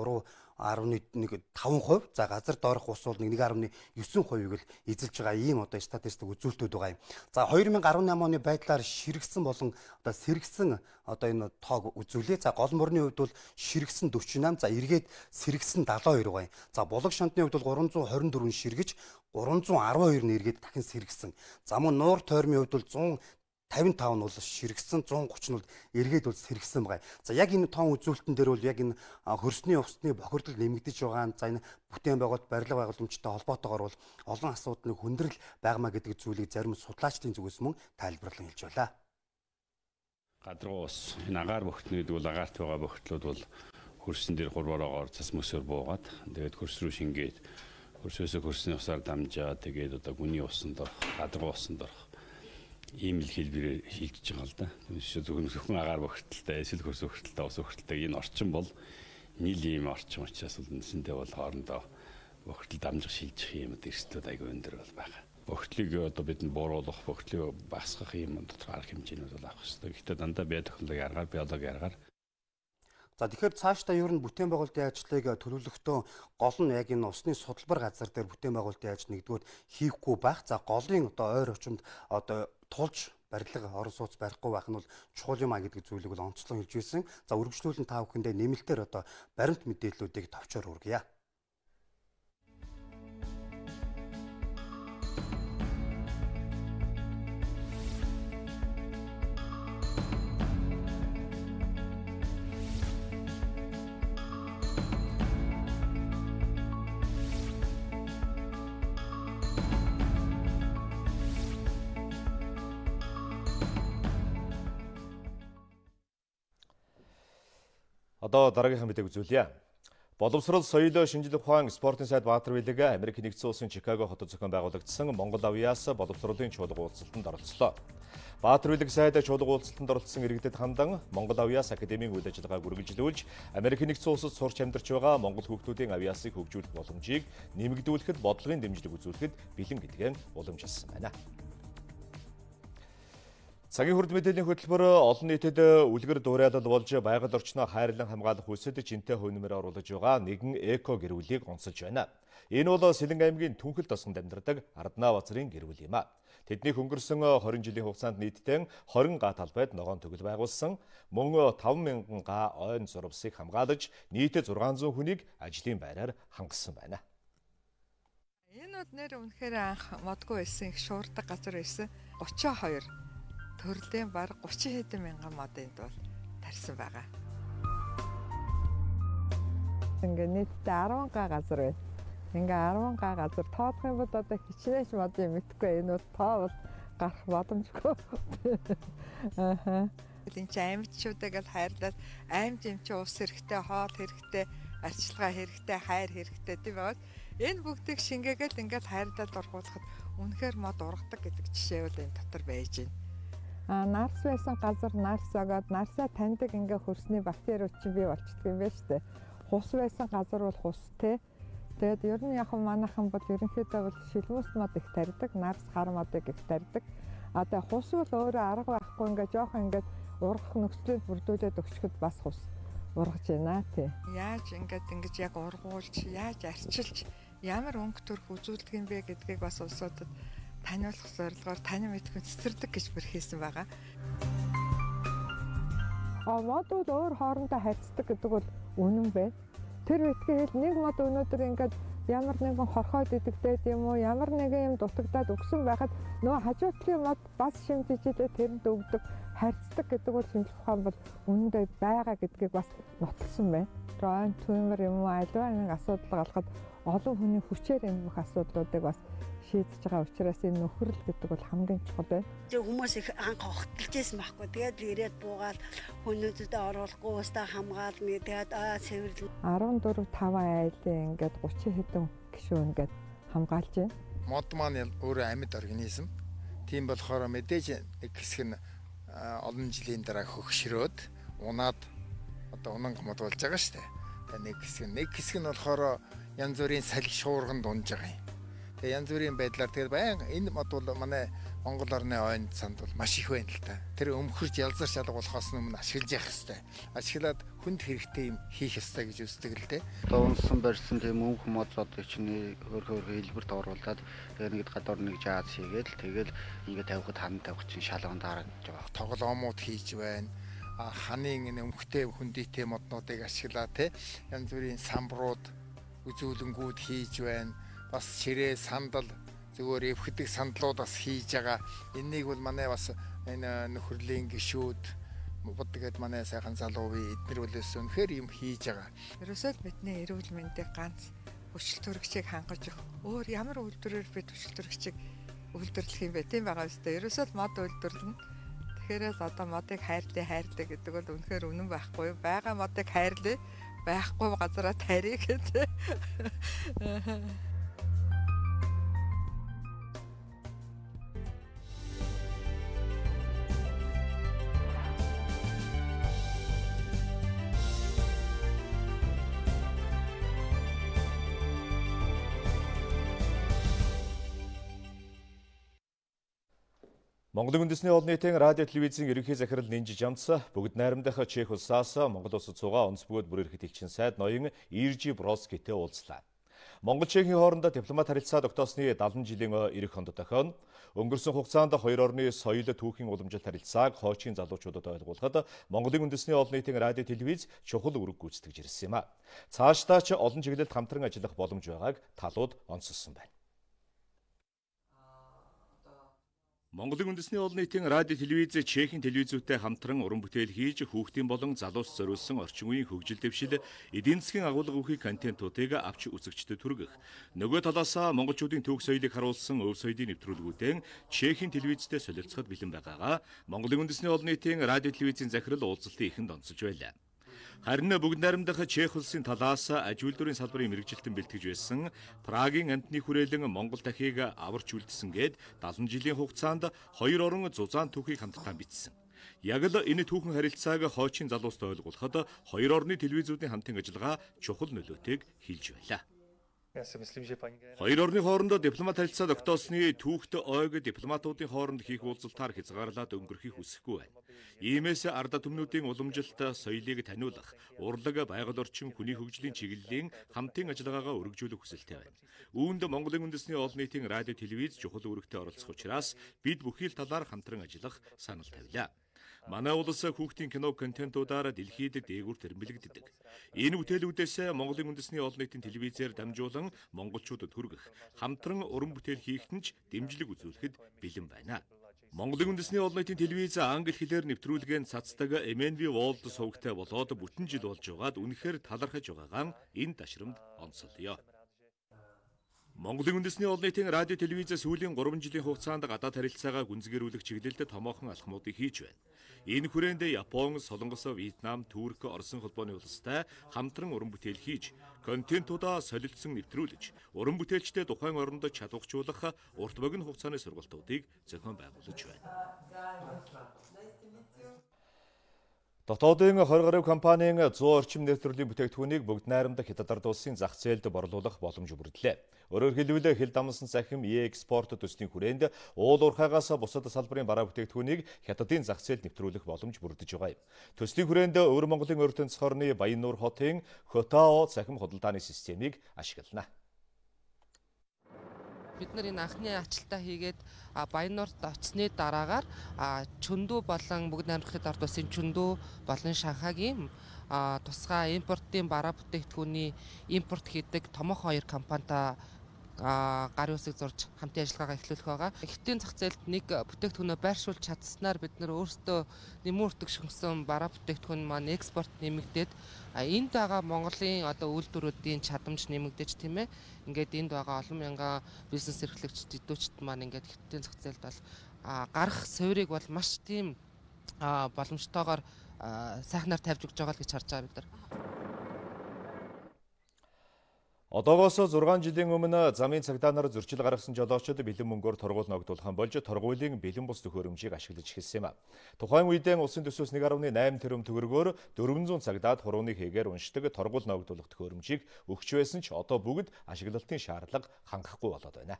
3.15%, за газар доорх ус бол 1.9%-ийг л эзэлж байгаа ийм одоо статистик үзүүлэлтүүд байгаа юм. За 2018 оны байдлаар ширэгсэн болон одоо сэргсэн одоо энэ тоог үзүүлээ. За гол мөрний хувьд бол ширэгсэн 48, за эргээд сэргсэн 72 байгаа юм. За булаг шантны хувьд бол 324 ширгэж 312 нь эргээд дахин сэргсэн. За мөн нуур тойрмын хувьд бол 55 нь бол ширгсэн, 130 нь бол эргээд бол сэргсэн байгаа. За яг энэ тоон үзүүлэлтэн дээр бол яг энэ хөрсний усны бохирдол нэмэгдэж байгаа. За энэ бүтээн байгуулалт барилга байгууламжтай холбоотойгоор бол олон асуудлыг хүндрэл байгмаа гэдэг зүйлийг зарим судлаачдын зүгээс мөн тайлбарлан хэлж байлаа. Гадаргуу ус энэ агаар бохирдно гэдэг бол агаарт байгаа бохирдлууд бол хөрсөн дээр хурбороогоор цас мөсөөр буугаад тэгээд хөрс рүү шингээд хөрсөөсөө хөрсний усаар дамжаа тэгээд одоо гүний усанд орох, гадаргуу усанд орох ийм л хэлбэрээр шилжиж байгаа л да. Зөвхөн агаар бохирдолтой, эсвэл хөрс бохирдолтой, ус бохирдолтой энэ орчин бол нийл ийм орчин учраас үндсэндээ бол хоорондоо бохирдол дамжих шилжих юм эрсдлүүд аягүй өндөр бол байгаа. Бохирдлыг одоо бидэнд бууруулах, бохирдлыг багасгах юм тодорхой арга хэмжээнүүд бол авах хэрэгтэй. Гэхдээ дандаа бие технологи аргаар, биологи аргаар. За тэгэхээр цаашдаа ер нь бүтээн байгуулалтын ажлыг төлөвлөхдөө гол нь яг энэ усны судалбар газар дээр бүтээн байгуулалтын ажил нэгдүгээр хийхгүй байх. За голын одоо ойр орчимд одоо тулж барилга орон сууц барихгүй байх нь бол чухал юм а гэдэг зүйлийг бол онцлон хэлж байсан. За үргэлжлүүлэн та бүхэндээ нэмэлтээр одоо баримт мэдээллүүдийг товчоор хүргье. Одоо дараагийнхаа мэдээг үзүүлье. Боловсрол, соёл, шинжлэх ухаан, спортын сайд Баатар Билэг Америк нэгдсэн улсын Чикаго хотод зохион байгуулагдсан Монгол авьяас боловсролын чуулга уулзалтанд оролцлоо. Баатар Билэг сайд чуулга уулзалтанд оролцсон иргэдэд хандан Монгол авьяас академийн үйл ажиллагааг үргэлжлүүлж, Америк нэгдсэн улсад сурч амьдарч байгаа монгол хүүхдүүдийн авьяасыг хөгжүүлэх боломжийг нэмэгдүүлэхэд бодлогын дэмжлэг үзүүлэхэд бэлэн гэдгийг уламжилсан байна. Цагийн хурд мэдээллийн хөтөлбөр олон нийтэд үлгэр дуурайлал болж байгаль орчноо хайрлан хамгаалах хүсэлд жинтэй хувь нэмэр оруулж байгаа нэгэн эко гэр бүлийг онцолж байна. Энэ бол Сэлэн аймгийн Түнхэл тосгонд амьдардаг Арднаа Бацрын гэр бүл юм а. Тэдний өнгөрсөн 20 жилийн хугацаанд нийтдээ 20 га талбайд ногоон төгөл байгуулсан, мөн 5,000 га ойн зурвсыг хамгаалж нийт 600 хүнийг ажлын байраар хангасан байна. Энэ бол нэр үнэхээр анх модгүй байсан их шуурдаг газар байсан. 32 төрлийн баг 30 хэдэн мянган модынд бол тарьсан байгаа. Ингээ нийтдээ 10 га газар байна. Ингээ 10 га газар тоодох юм бол одоо хичнээн модын мэдхгүй энэ бол тоо бол гарах боломжгүй. Энэ ч амьдчуудыг л хайрлаад амьд юм чи ус хэрэгтэй, хоол хэрэгтэй, арчилгаа хэрэгтэй, хайр хэрэгтэй тийм байна. Энэ бүгдийг шингээгээл ингээд хайрлаад орхуулахад үнэхээр мод ургадаг гэдэг жишээ бол энэ дотор байж байна. Нарс байсан газар нарс огоод нарсаа таньдаг ингээ хөрсний бактериуд чинь бий болчихдог юм байна шүү дээ. Хус байсан газар бол хус те. Тэгээд ер нь яг манайхан бол ерөнхийдөө бол шилмүс мод их тарьдаг, нарс хар модыг их тарьдаг. Одоо хус бол өөрөө арга байхгүй ингээ жоохон ингээ ургах нөхцөлөд бүрдүүлээд өгчөхөд бас хус ургаж байна тий. Яаж ингээд ингэж яг ургуулж, яаж арчилж, ямар өнгө төрх үзүүлдэг юм бэ гэдгийг бас улсуудад таниулах зорилгоор тань мэдхүн цэцэрдэг гэж бүрхээсэн байгаа. Мод бол өөр хоорондоо харьцдаг гэдэг бол үнэн байна. Тэр үтгэл нэг мод өнөөдөр ингээд ямар нэгэн хорхоод идэгдээд юм уу, ямар нэгэн юм дутагдаад өгсөн байхад нөгөө хажуутлын мод бас шимжижлээ тэрэнд өгдөг, харьцдаг гэдэг бол шинжлэх ухаан бол үнэндээ байгаа гэдгийг бас нотолсон байна. Дрон тумер юм уу альва нэг асуудал гарахад олон хүний хүчээр энэ бүх асуудлуудыг бас шийдэж байгаа учраас энэ нөхөрл гэдэг бол хамгийн чухал байна. Хүмүүс их анх огтлжсэн байхгүй. Тэгээд ирээд буугаад хүмүүдэд оруулахгүй уустаа хамгаал тэгээд цэвэрлэн 14-5 айлын ингээд 30 хэдэн гишүүн ингээд хамгаалж байна. Мод маань өөрөө амьд организм. Тийм болохоор мэдээж нэг хэсэг нь олон жилийн дараа хөгшрөөд унаад одоо унанг мод болж байгаа шүү дээ. Тэгээд нэг хэсэг нь болохоор янз бүрийн салхи шуурганд унж байгаа юм. Тэгээ янз бүрийн байдлаар тэгээд баян энэ мод бол манай Монгол орны ойн цанд бол маш их байна л та. Тэр өмхөрж ялзар шалгуулахаас өмнө ашиглаж явах хэрэгтэй. Ашиглаад хүнд хэрэгтэй юм хийх ёстой гэж үздэг л дээ. Одоо унсан барьсан тийм өмх мод одоо чинь өөр хэлбэрт оруулаад тэгээ нэг гадуур нэг жааз хийгээл тэгэл ингээд тавихад хан тавих чинь шалган дарагдж байгаа. Тоглоомууд хийж байна. Ханын энэ өмхтэй хүндийтэй моднуудыг ашиглаа те янз бүрийн самбрууд үзүүлэнгүүд хийж байна. Бас ширээ сандал зүгээр эвхдэг сандлууд бас хийж байгаа. Энийг бол манай бас энэ нөхөрлийн гишүүд бодгээд манай сайхан залууви эднэр үлээс үнэхээр юм хийж байгаа. Ерөөсөө бидний эрүүл мэндийг ганц хүчил төрөгчийг хангаж өөр ямар үйлдвэрээр бид хүчил төрөгчийг үйлдвэрлэх юм бэ? Тийм байгаа үстэй. Ерөөсөө мод үйлдвэрлэнэ. Тэгэхээр л одоо модыг хайрлаа гэдэг бол үнэхээр үнэн байхгүй. Бага модыг хайрлаа. Байхгүй газараа тарих гэдэг. Монголын үндэсний олон нийтийн радио телевизийн ерөнхий захирал Нинжи Жамц бүгд найрамдах Чех улсаас Монгол улсад суугаа онц бөгөөд бүрэрхэд игчин сайд ноён Иржи Броскитэй уулзлаа. Монгол Чехийн хоорондоо дипломат харилцаа тогтоосны 70 жилийн ирэх хонд дохион өнгөрсөн хугацаанд хоёр орны соёл түүхийн уламжлалт харилцааг хойчийн залуучуудад ойлгуулахад Монголын үндэсний олон нийтийн радио телевиз чухал үүрэг гүйцэтгэж ирсэн юм а. Цаашдаа ч олон чиглэлд хамтран ажиллах боломж байгааг талууд онцлсон байна. Монголын үндэсний олон нийтийн радио телевиз Чехийн телевизүүтэй хамтран уран бүтээл хийж хүүхдийн болон залуус зориулсан орчин үеийн хөгжил дэвшил эдийн засгийн агуулга бүхий контентуудыг авч үзэгчдэд хүргэх. Нөгөө талаас монголчуудын түүх соёлыг харуулсан өв соёлын нэвтрүүлгүүдэн Чехийн телевизтэй солилцоход бэлэн байгаагаа Монголын үндэсний олон нийтийн радио телевизийн захирал уулзалтын эхэнд онцолж байлаа. Харин бүгд найрамдах Чех улсын талаас аж үйлдвэрийн салбарын мэрэгжилтэн бэлтгэж байсан Прагийн амтны хүрээлэн Монгол дахийг аварч үлдсэнгээд 70 жилийн хугацаанд хоёр орон зузаан түүхийг хамтдаа бичсэн. Яг л энэ түүхэн харилцааг хойчийн залуустай ойлгуулахад хоёр орны телевизүүдийн хамтын ажиллагаа чухал нөлөөтэйг хэлж байлаа. Хоёр орны хоорондоо дипломат харилцаа тогтоосны түүхт ойг дипломатуудын хооронд хийх уулзалтаар хязгаарлаад өнгөрөхийг хүсэхгүй байна. Иймээс арда түмнүүдийн уламжилт соёлыг таниулах, урлаг, байгаль орчин, хүний хөгжлийн чиглэлийн хамтын ажиллагаагаа өргөжүүлэх хүсэлтэй байна. Үүнд Монголын үндэсний олон нийтийн радио телевиз чухал үүрэгтэй оролцох учраас бид бүхий л талаар хамтран ажиллах санал тавилаа. Манай улс хүүхдийн кино контентуудаар дэлхийд дээгүүр тэрмэлэгддэг. Энэ бүтээлүүдээс Монголын үндэсний олон нийтийн телевизээр дамжуулан монголчуудад хүргэх, хамтран уран бүтээл хийхэд нь ч дэмжлэг үзүүлэхэд бэлэн байна. Монголын үндэсний олон нийтийн телевиз англи хэлээр нэвтрүүлгээн цацдаг MNV World сувагтай болоод бүтэн жил болж байгаад үнэхээр талархаж байгаагаа энэ ташрамд онцолъё. Монголын үндэсний олон нийтийн радио телевиз сүүлийн 3 жилийн хугацаанд гадаад харилцаагаа гүнзгийрүүлэх чиглэлд томоохон алхмуудыг хийж байна. Энэ хүрээнд Япон, Солонгос, Вьетнам, Турк, Оросын холбооны улстай хамтран уран бүтээл хийж, контентуудаа солилцсон нэвтрүүлж, уран бүтээлчдээ тухайн оронд чадварчуулах урт богино хугацааны сургалтуудыг зохион байгуулж байна. Дотоодын 20 гаруй компанийн 100 орчим нэвтрүүлгийн бүтээгдэхүүнийг бүгд найрамдах Хятад ард улсын зах зээлд борлуулах боломж бүрдлээ. Өөрөөр хэлбэл хил дамнасан цахим экспорт төслийн хүрээнд уул уурхайгаас бусад салбарын бараа бүтээгдэхүүнийг Хятадын зах зээлд нэвтрүүлэх боломж бүрдэж байгаа юм. Төслийн хүрээнд Өвөр Монголын өртөн цохорны Баяннуур хотын Хотао цахим худалдааны системийг ашиглана. Бид нар энэ анхны ачлалтаа хийгээд Баяннуурт очсны дараагаар Чөндөө болон Бүгд найрамдахын ард улсын Чөндөө болон Шанхайгийн тусгай импортын бараа бүтээгдэхүүний импорт хийдэг томоохон 2 компанитай гарын үсэг зурж хамтын ажиллагаагаа эхлүүлэх байгаа. Хятадын зах зээлд нэг бүтээгдэхүүнөө байршуулж чадсанаар бид нар өөрсдөө нэмүүртэг шимсэн бараа бүтээгдэхүүн маань экспорт нэмэгдээд энд байгаа Монголын үйлдвэрүүдийн чадамж нэмэгдэж тийм ээ. Ингээд энд байгаа олон мянган бизнес эрхлэгчид идүүчд маань ингээд хятадын зах зээлд бол гарах суурийг бол маш тийм боломжтойгоор сайхнаар тавьж өгч байгаа л гэж харж байгаа бид нар. Одоогоос 6 жилийн өмнө замын цагдаа зөрчил гаргасан жолоочид бэлэн мөнгөөр торгуул ногдуулхан болж торгуулийн бэлэн бус төхөөрөмжийг ашиглаж эхэлсэн юм а. Тухайн үедээ улсын төсвөөс 1.8 тэрбум төгрөгөөр 400 цагдаад хурууны хийгээр уншдаг торгуул ногдуулах төхөөрөмжийг өгч байсан ч одоо бүгд ашиглалтын шаардлага хангахгүй болоод байна.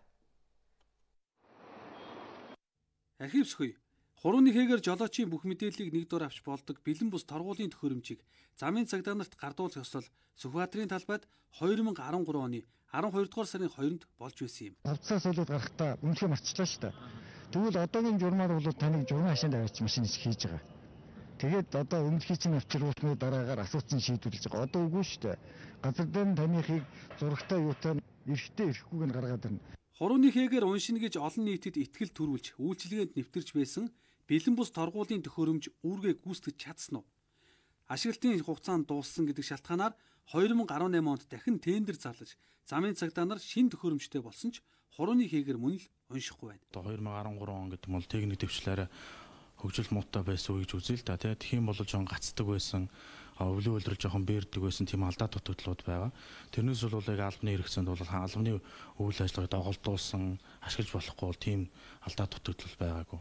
Архивсгүй хурууны хийгээр жолоочийн бүх мэдээллийг нэг дор авч болдог бэлэн бус торгуулийн төхөөрөмжийг замын цагдаа нарт гардуулах ёслол Сүхбаатарын талбайд 2013 оны 12 дугаар сарын 2-нд болж байсан юм. Авцаас болоод гарахтаа үнэхээр марцлаа шүү дээ. Тэгвэл одоогийн журмаар бол таныг журмын хашаанд аваач машин хийж байгаа. Тэгээд одоо өмнөхий чинь авчруулсны дараагаар асуусан шийдвэрлэж байгаа. Одоо үгүй шүү дээ. Газар дээр нь танихыг зурагтай юутай эрэхтэй эрэхгүйг нь гаргаад ирнэ. Хурууны хийгээр уншина гэж олон нийтэд итгэл төрүүлж үйлчилгээнд нэвтэрч байсан бэлэн бус торгуулийн төхөөрөмж үүргээ гүйцэтгэж чадсан уу? Ашиглалтын хугацаанд дууссан гэдэг шалтгаанаар 2018 онд дахин тендер зарлаж замын цагдаа нар шинэ төхөөрөмжтэй болсон ч хурууны хийгээр мөн л уншихгүй байна. 2013 он гэдэг нь бол техник дэвшлээрээ хөгжил муутай байсан үе гэж үзье л да. Тэгэх юм бол жоон гацдаг байсан, өвлөө үйлрэл жоохон бэрдэг байсан тийм алдаа дутагдлууд байгаа. Тэрнээс бол яг албаны хэрэгцээнд бол албаны үйл ажиллагааг доголдуулсан, ашиглаж болохгүй бол тийм алдаа дутагдал байгаагүй.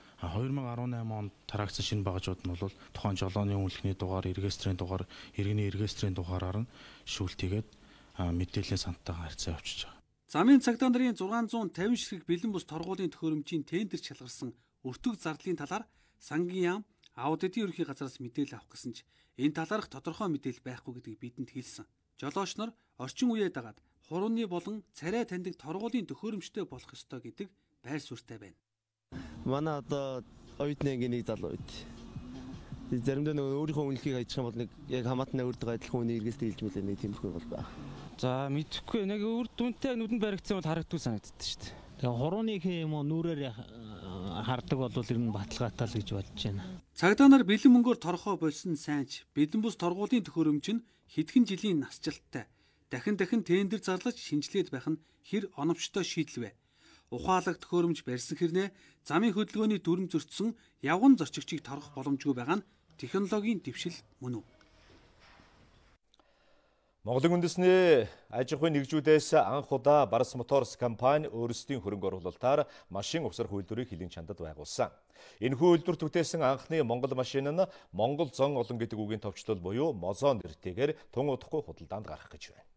2018 онд тараагдсан шинэ багажууд нь бол тухайн жолооны үнэлгэний дугаар, регистрийн дугаар, иргэний регистрийн дугаараар нь шүүлтийгээд мэдээллийн сантайгаар харьцаа авчиж байгаа. Замын цагдаа нарын 650 ширхэг бэлэн бус торгуулийн төхөөрөмжийн тендер шалгарсан өртөг зарлалын талаар сангийн яам аудитын ерөнхий газраас мэдээлэл авах гэсэн ч энэ талаарх тодорхой мэдээлэл байхгүй гэдгийг бидэнд хэлсэн. Жолооч нар орчин үеэ дагаад хурууны болон царай таньдаг торгуулийн төхөөрөмжтэй болох ёстой гэдэг байр суурьтай байна. Манай одоо оюутны ангийн нэг залуу байд. Заримдаа нөгөө өөрийнхөө үнэлгийг хайчих юм бол нэг яг хамаатны өрдөг адилхан үний эргээстэй хэлж мэлээ нэг тиймэрхүү бол байна. За мэдхгүй нэг өөр дүнтэй нүдэнд баригдсан бол харагдгүй санагддаг шүү дээ. Тэгээ хурууны хий юм уу нүрээр хардаг бол ер нь баталгаатай л гэж бодож байна. Цагдаа нар бэлэн мөнгөөр торгохоо болсон сайнч бэлэн бус торгуулийн төхөөрөмж нь хэдхэн жилийн насжилттай дахин тендер зарлаж шинжилгээд байх нь хэр оновчтой шийдэл вэ? Ухаалаг төхөөрөмж барьсан хэрнээ замын хөдөлгөөний дүрм зөрчсөн явган зорчигчийг торгох боломжгүй байгаа нь технологийн дэвшил мөн үү? Монголын үндэсний аж ахуйн нэгжүүдээс анх удаа Барс Моторс компани өөрсдийн хөрөнгө оруулалтаар машин угсрах үйлдвэрийг Хилэн чандад байгуулсан. Энэхүү үйлдвэр төтөөсөн анхны Монгол машин нь Монгол зон олон гэдэг үгийн товчлол буюу мозон нэртэйгээр тун удахгүй худалдаанд гарах гэж байна.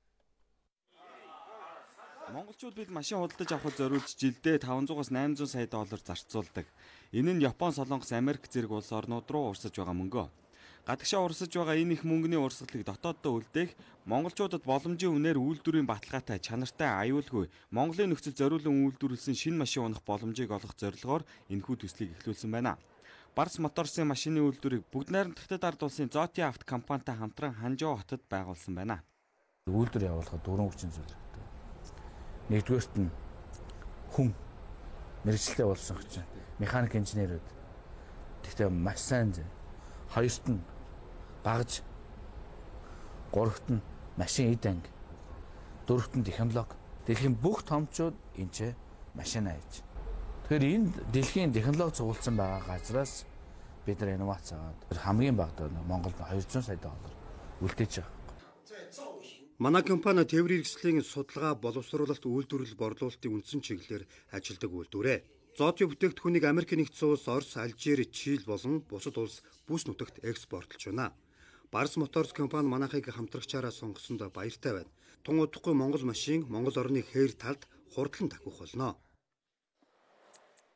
Монголчууд бид машин худалдаж авахд зориулж жилдээ 500-аас 800 сая доллар зарцуулдаг. Энэ нь Япон, Солонгос, Америк зэрэг улс орнууд руу урсаж байгаа мөнгө. Гадагшаа урсаж байгаа энэ их мөнгөний урсгалыг дотооддоо үлдээх монголчуудад боломжийн үнээр үйлдвэрийн баталгаатай, чанартай, аюулгүй Монголын нөхцөл зориулан үйлдвэрлэсэн шинэ машин унах боломжийг олгох зорилгоор энэхүү төслийг эхлүүлсэн байна. Барс Моторсын машины үйлдвэрийг Бүгд найрамдахад ард улсын Зоти авто компанитай хамтран Ханжоо хотод байгуулсан байна. Үйлдвэр явуулахад дөрвөн хүчин зүйл. Нэгдүгээрт нь хүн мэрэгчлээ болсон гэж механик инженерүүд. Тэгтээ маш сайн зэ. Хоёрт нь багж. Гуравт нь машин эд анги. Дөрөвт нь технологи. Дэлхийн бүх томчууд энэ машин аяж. Тэгэхээр энэ дэлхийн технологи цугулсан байгаа газраас бид нар инновац аваад хамгийн багадаа Монголд 200 сая доллар үлдээж байгаа. Манай компани тээврийн хэрэгслийн судалгаа боловсруулалт үйлдвэрлэл борлуулалтын үндсэн чиглэлээр ажилладаг үйлдвэрээ. Зоти бүтээгдэхүүнийг Америк нэгдсэн улс, Орос, Алжир, Чили болон бусад улс бүс нутагт экспортлж байна. Барс Моторс компани манайхыг хамтрагчаараа сонгосонд баяртай байна. Тун удахгүй Монгол машин Монгол орны хээр талд хурдлан давхих болно.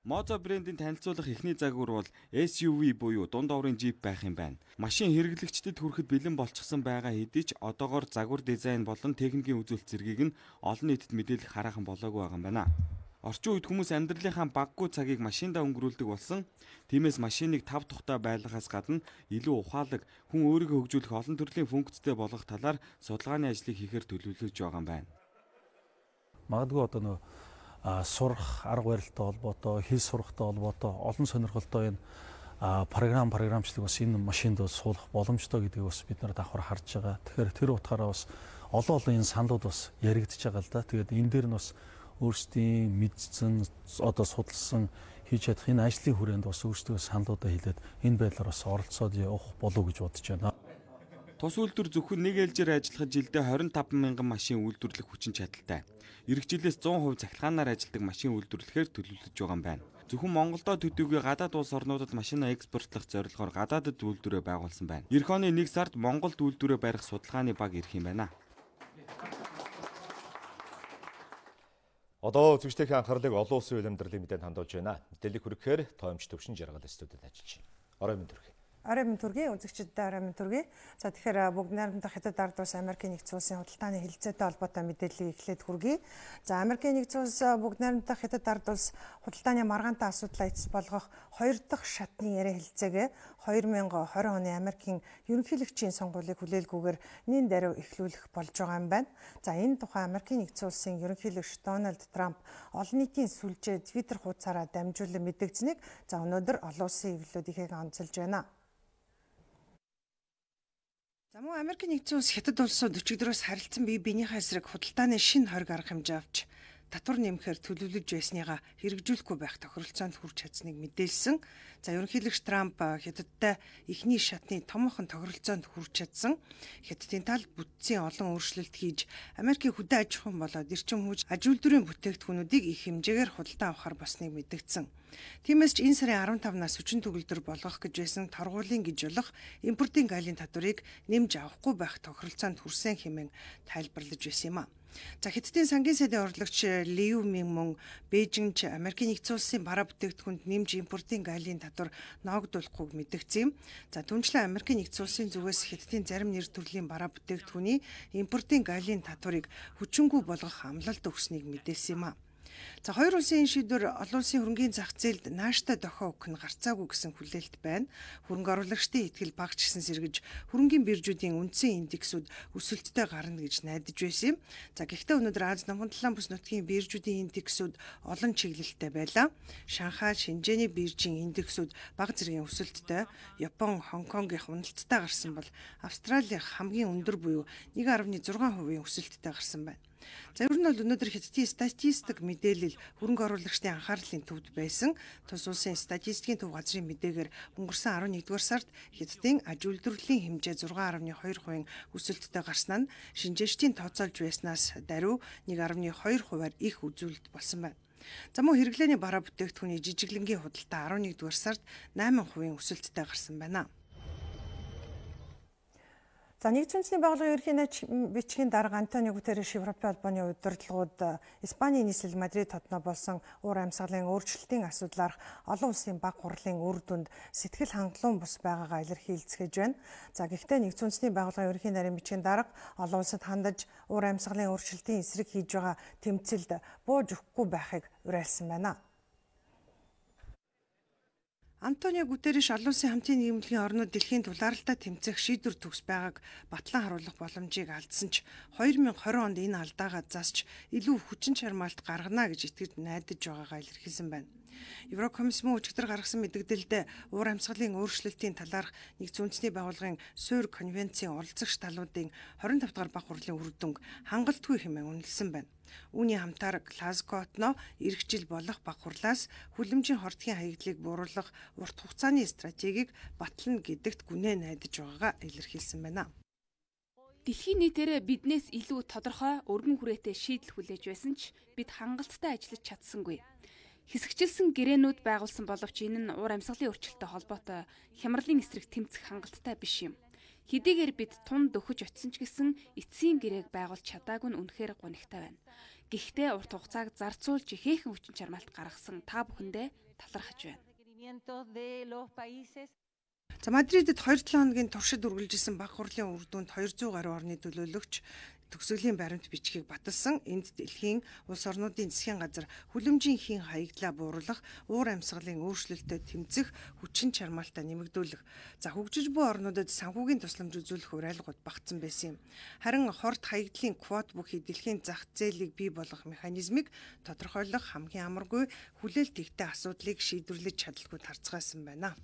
Mozo брендийн танилцуулах эхний загвар бол SUV буюу дунд оврын Jeep байх юм байна. Машин хэрэглэгчдэд хүрэхэд бэлэн болчихсон байгаа хэдий ч одоогоор загвар дизайн болон техникийн үзүүлэлт зэргийг нь олон нийтэд мэдээлэх хараахан болоогүй байгаа юм байна. Орчин үед хүмүүс амьдралынхаа баггүй цагийг машиндаа өнгөрүүлдэг болсон. Тиймээс машиныг тав тухтай байлгахаас гадна илүү ухаалаг, хүн өөрийгөө хөгжүүлэх олон төрлийн функцтэй болгох талаар судалгааны ажлыг хийхээр төлөвлөж байгаа юм байна. Магадгүй одоо нөө сурах, арга барилтай холбоотой, хэл сурахтай холбоотой олон сонирхолтой энэ програмчлаг бас энэ машинд суулгах боломжтой гэдгийг бас бид нар давхар харж байгаа. Тэгэхээр тэр утгаараа бас олон энэ саналуд бас яригдчихэж байгаа л да. Тэгээд энэ дээр нь бас өөрсдийн мэдсэн одоо судалсан хийж чадах энэ ажлын хүрээнд бас өөрсдөө саналуудаа хэлээд энэ байдлаар бас оролцоод явах болов уу гэж бодож байна. Тус үйлдвэр зөвхөн нэг ээлжээр ажиллахад жилдээ 25 мянган машин үйлдвэрлэх хүчин чадалтай. Ирэх жилээс 100% цахилгаанаар ажилладаг машин үйлдвэрлэхээр төлөвлөж байгаа юм байна. Зөвхөн Монголдо төдийгүй гадаад улс орнуудад машина экспортлох зорилгоор гадаадд үйлдвэрээ байгуулсан байна. Эх оны 1 сард Монголд үйлдвэрээ барих судалгааны баг ирэх юм байна. Одоо үзэгчдийн анхаарлыг олон улсын үйл амьдралын мэдээнд хандуулж байна. Мэдээлэл хүргэхээр тоомч төвшин жаргал студид ажиллаж байна. Орой минь төрхий. Орой минь төргий, үзэгчдэд орой минь төргий. За тэгэхээр бүгд найрамдах Хятад ард улс Америкийн нэгдсэн улсын худалдааны хэлэлцээтэй холбоотой мэдээллийг эхлээд хүргэе. За Америкийн нэгдсэн улс бүгд найрамдах Хятад ард улс худалдааны маргаантай асуудлаа эцэс болгох 2 дахь шатны яриа хэлэлцээгээ 2020 оны Америкийн ерөнхийлөгчийн сонгуулийг хүлээлгүйгээр нэн даруй эхлүүлэх болж байгаа юм байна. За энэ тухай Америкийн нэгдсэн улсын ерөнхийлөгч Дональд Трамп олон нийтийн сүлжээ Twitter хуудасаараа дамжуулан мэдэгдсэнийг за өнөөдөр олон улсын эвлэлүүдийг онцолж байна. За мөн Америкийн нэгдсэн улс Хятад улсууд өчигдрөөс харилцан бие биенийхээ эсрэг худалдааны шинэ хориг арга хэмжээ авч татвар нэмэхээр төлөвлөж байсныгаа хэрэгжүүлэхгүй байх тохиролцоонд хүрч чадсныг мэдээлсэн. За ерөнхийлөгч Трамп Хятадтай эхний шатны томоохон тохиролцоонд хүрч чадсан. Хятадын талд бүтцийн олон өөрчлөлт хийж Америкийн хөдөө аж ахуйн болоод эрчим хүч аж үйлдвэрийн бүтээгдэхүүнүүдийг их хэмжээгээр худалдан авахар болсныг мэдэгдсэн. Тиймээс ч энэ сарын 15-наас хүчин төгөлдөр болгох гэж байсан торгуулийн гэж болох импортын галийн татварыг нэмж авахгүй байх тохиролцоонд хүрсэн хэмээн тайлбарлаж байсан юм а. За Хятадын сангийн сайдын орлогч Лиу Мин мөн Бээжингч Америкийн нэгдсэн улсын бараа бүтээгдэхүүнд нэмж импортын галийн татвар ноогдуулахгүйг мэдэгдсэн юм. За түнчлэн Америкийн нэгдсэн улсын зүгээс Хятадын зарим нэр төрлийн бараа бүтээгдэхүүний импортын галийн татварыг хүчингүй болгох амлалт өгснийг мэдээлсэн юм а. За хоёр улсын шийдвэр олон улсын хөрөнгийн зах зээлд нааштай дохио өгөх нь гарцаагүй гэсэн хүлээлт байна. Хөрөнгө оруулагчдын итгэл багчсан сэргэж хөрөнгийн биржүүдийн үндсэн индексүүд өсөлттэй гарна гэж найдаж байсан юм. За гэхдээ өнөөдөр Аз намхан талаан бүс нутгийн биржүүдийн индексүүд олон чиглэлтэй байлаа. Шанхай, Шинжээний биржийн индексүүд бага зэргийн өсөлттэй, Япон, Хонконгийн уналттай гарсан бол Австралийн хамгийн өндөр буюу 1.6% өсөлттэй гарсан байна. За ер нь бол өнөөдөр Хятадын статистик мэдээлэл хөрөнгө оруулагчдын анхаарлын төвд байсан. Тус улсын статистикийн төв газрын мэдээгээр өнгөрсөн 11-р сард Хятадын аж үйлдвэрлэлийн хэмжээ 6.2% өсөлттэй гарснаа нь шинжээчдийн тооцоолж байснаас даруй 1.2%-аар их үзүүлэлт болсон байна. За мөн хэрэглээний бараа бүтээгдэхүүний жижиглэнгийн худалдаа 11-р сард 8% өсөлттэй гарсан байна. За нэгдсэн үндэсний байгууллагын ерөнхий найз бичгийн дарга Антонио Гутерриш Европын холбооны удирдлагууд Испаний нийслэл Мадрид хотноо болсон уур амьсгалын өөрчлөлтийн асуудлаар олон улсын баг хурлын үр дүнд сэтгэл хангалуун бус байгаагаа илэрхийлцгээж байна. За гэхдээ нэгдсэн үндэсний байгууллагын ерөнхий нарийн бичгийн дарга олон улсад хандаж уур амьсгалын өөрчлөлтийн эсрэг хийж байгаа тэмцэлд бууж өгөхгүй байхыг уриалсан байна. Антонио Гутерриш олон улсын хамтын нийгэмлэгийн орнууд дэлхийн тулааралтай тэмцэх шийдвэр төгс байгааг батлан харуулах боломжийг алдсан ч 2020 онд энэ алдаагаа засч илүү хүчин чармаалт гаргана гэж итгэж найдаж байгаагаа илэрхийлсэн байна. Еврокомисс мөн өчигдөр гаргасан мэдээлэлдээ уур амьсгалын өөрчлөлтийн талаарх нэгдсэн үндэсний байгууллагын суурь конвенцийн оролцогч талуудын 25 дахь баг хурлын үр дүнг хангалтгүй хэмээн үнэлсэн байна. Үүний хамтаар Глазго хотноо эх жил болох баг хурлаас хүлэмжийн хортгийн хаягдлыг бууруулах урт хугацааны стратегийг батлана гэдэгт гүнээ найдаж байгаагаа илэрхийлсэн байна. Дэлхийн нийтээрээ биднээс илүү тодорхой өргөн хүрээтэй шийдэл хүлээж байсан ч бид хангалттай ажиллаж чадсангүй. Хэсэгчилсэн гэрээнүүд байгуулсан боловч энэ нь уур амьсгалын өөрчлөлттэй холбоотой хямралын эсрэг тэмцэх хангалттай биш юм. Хэдийгээр бид тун дөхөж очисон ч гэсэн эцсийн гэрээг байгуулж чадаагүй нь үнэхээр гунигтай байна. Гэхдээ урт хугацааг зарцуулж ихээхэн хүчин чармаалт гаргасан та бүхэндээ талархаж байна. За Мадридэд 2-7 хоногийн туршид үргэлжилсэн баг хурлын үр дүнд 200 гаруй орны төлөөлөгч төгсгөлийн баримт бичгийг баталсан. Энд дэлхийн улс орнуудын засгийн газар хүлэмжийн хийн хаягдлаа бууруулах, уур амьсгалын өөрчлөлтөд тэмцэх, хүчин чармаалтаа нэмэгдүүлэх, за хөгжиж буй орнуудад санхүүгийн тусламж үзүүлэх уриалгууд багтсан байсан юм. Харин хорт хаягдлын квот бүхий дэлхийн зах зээлийг бий болгох механизмыг тодорхойлох хамгийн амаргүй хүлээлт ихтэй асуудлыг шийдвэрлэж чадалгүй тарцгаасан байна.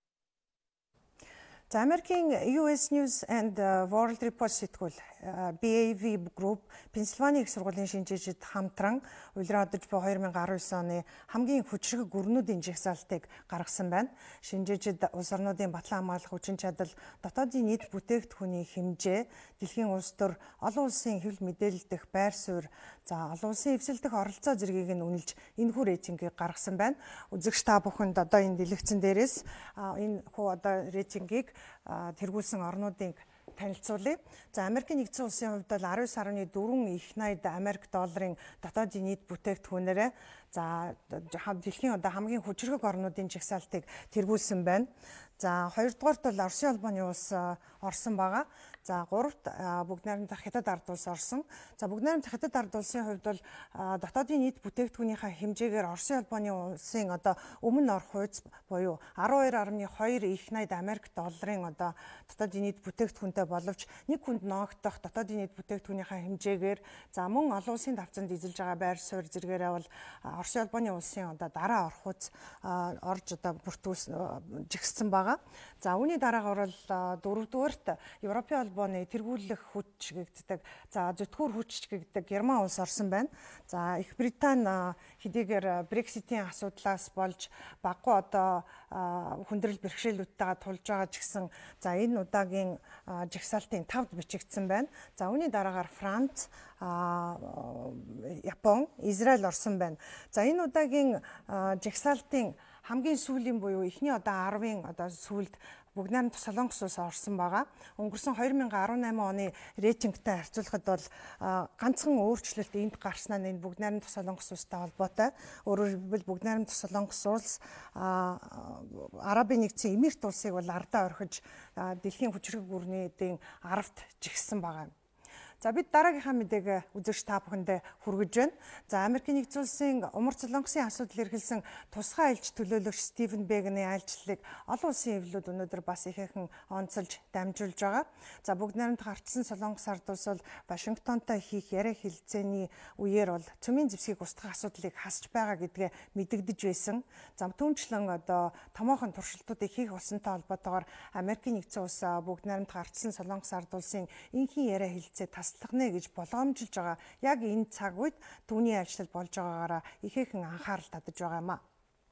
За Америкийн US News and World Report сэтгүүл BAV Group Пенсильвани их сургуулийн шинжээчид хамтран улиран одож буй 2019 оны хамгийн хүчрэг гүрнүүдийн жагсаалтыг гаргасан байна. Шинжээчид улс орнуудын батлан хамгаалах хүчин чадал, дотоодын нийт бүтээгдэхүүний хэмжээ, дэлхийн улс төр, олон улсын хэвлэл мэдээлэл дэх байр суурь, за олон улсын эвсэлдэх оролцоо зэргийг нь үнэлж энэхүү рейтингийг гаргасан байна. Үзэгч та бүхэнд одоо энэ дэлгэцэн дээрээс энэ хүү одоо рейтингийг тэргүүлсэн орнуудыг танилцуулъя. За Америкийн нэгдсэн улсын хувьд бол 19.4 их найд Америк долларын дотоодын нийт бүтээгдэхүүнээрээ за дэлхийн одоо хамгийн хүчрэг орнуудын жагсаалтыг тэргүүлсэн байна. За хоёрдугаарт бол Оросын албаны улс орсон байгаа. За гуравт бүгд найрамдах Хятад ард улс орсон. За бүгд найрамдах Хятад ард улсын хувьд бол дотоодын нийт бүтээгдэхүүнийхээ хэмжээгээр Оросын албаны улсын одоо өмнө орох хуудас буюу 12.2 их найд Америк долларын одоо дотоодын нийт бүтээгдэхүүнтэй боловч нэг хүнд ноогдох дотоодын нийт бүтээгдэхүүнийхээ хэмжээгээр за мөн олон улсын давцанд эзэлж байгаа байр суурь зэрэгээрээ бол Оросын албаны улсын одоо дараа орох хуудас орж одоо жигссэн байгаа. За үүний дараагаар бол дөрөвдүгээрт Европын албаны тэргүүлэх хүч гэгддэг. За зүтгүүр хүч гэгддэг Герман улс орсон байна. За Их Британи хэдийгээр Брекситийн асуудлаас болж баггүй одоо хүндрэл бэрхшээлүүдтэйгээ тулж байгаа ч гэсэн за энэ удаагийн жагсаалтын 5-д бичигдсэн байна. За үүний дараагаар Франц, Япон, Израиль орсон байна. За энэ удаагийн жагсаалтын хамгийн сүүлийн буюу эхний одоо 10-ын одоо сүүлд бүгд найрамдах Солонгос улс орсон байгаа. Өнгөрсөн 2018 оны рейтингтэй харьцуулахад бол ганцхан өөрчлөлт энд гарснаа энэ бүгд найрамдах Солонгос улстай холбоотой. Өөрөөр хэлбэл бүгд найрамдах Солонгос улс Арабын нэгдсэн Эмирт улсыг бол ардаа орхиж дэлхийн хүчрэг гүрнүүдийн 10-т жигссэн байгаа юм. За бид дараагийнхаа мэдээг үзэгч та бүхэндээ хүргэж байна. За Америкийн нэгдсэн улсын умар Солонгосын асуудал эрхэлсэн тусгай айлч төлөөлөгч Стивен Бэгний айлчлалыг олон улсын эвлэлүүд өнөөдөр бас ихээхэн онцолж дамжуулж байгаа. За бүгд найрамдах ардчсан Солонгос ард улс бол Вашингтонтой хийх яриа хэлэлцээний үеэр бол цөмийн зэвсгийг устгах асуудлыг хасж байгаа гэдгээ мэдэгдэж байсан. За түүнчлэн одоо томоохон туршилтуудыг хийх болсонтой холбоотойгоор Америкийн нэгдсэн улс бүгд найрамдах ардчсан Солонгос ард улсын энхийн яриа хэлэлцээ таслахнэ гэж болгоомжилж байгаа. Яг энэ цаг үед түүний ажил болж байгаагаараа ихээхэн анхаарал татаж байгаа юм а.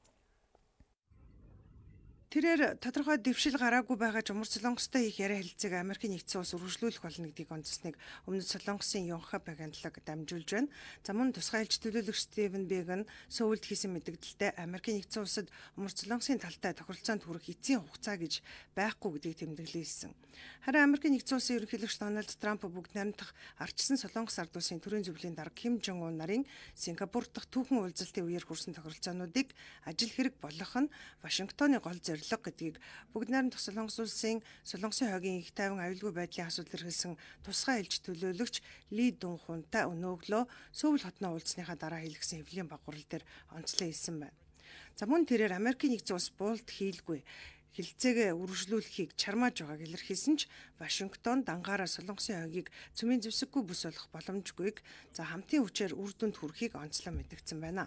Тэрээр тодорхой дэвшил гараагүй байгаа ч умар Солонгостой их яриа хэлэлцээг Америкийн нэгдсэн улс үргэлжлүүлэх болно гэдгийг онцлсныг өмнөд Солонгосын Йонхап агентлаг дамжуулж байна. За мөн тусгай айлч төлөөлөгч Стивен Бэгн Сөүлд хийсэн мэдээлэлдээ Америкийн нэгдсэн улсад умар Солонгосын талтай тохиролцоонд хүрэх эцсийн хугацаа гэж байхгүй гэдгийг тэмдэглэсэн. Харин Америкийн нэгдсэн улсын ерөнхийлөгч Дональд Трамп бүгд найрамдах ардчсан Солонгос ард улсын төрийн зөвлөлийн дарга Ким Жон Un нарын Сингапур дахь түүхэн уулзалтын үеэр хүрсэн тохиролцоонуудыг ажил хэрэг болгох нь Вашингтоны гол гэдгийг бүгд найрамдах Солонгос улсын Солонгосын хойгийн их тайван аюулгүй байдлын асуудал эрхэлсэн тусгай айлч төлөөлөгч Ли Дун Хунтай өнөөглөө Сөүл хотноо уулзсныхаа дараа хэлгэсэн хэвлэлийн багварал дээр онцлог хэлсэн байна. За мөн тэрээр Америкийн нэгдсэн улс буулд хийлгүй хилцээгээ үргэлжлүүлэхийг чармааж байгааг илэрхийлсэн ч Вашингтон дангаараа Солонгосын хойгийг цөмийн зэвсэггүй бүс болох боломжгүйг за хамтын хүчээр үр дүнд хүрэхийг онцлог мэдгдсэн байна.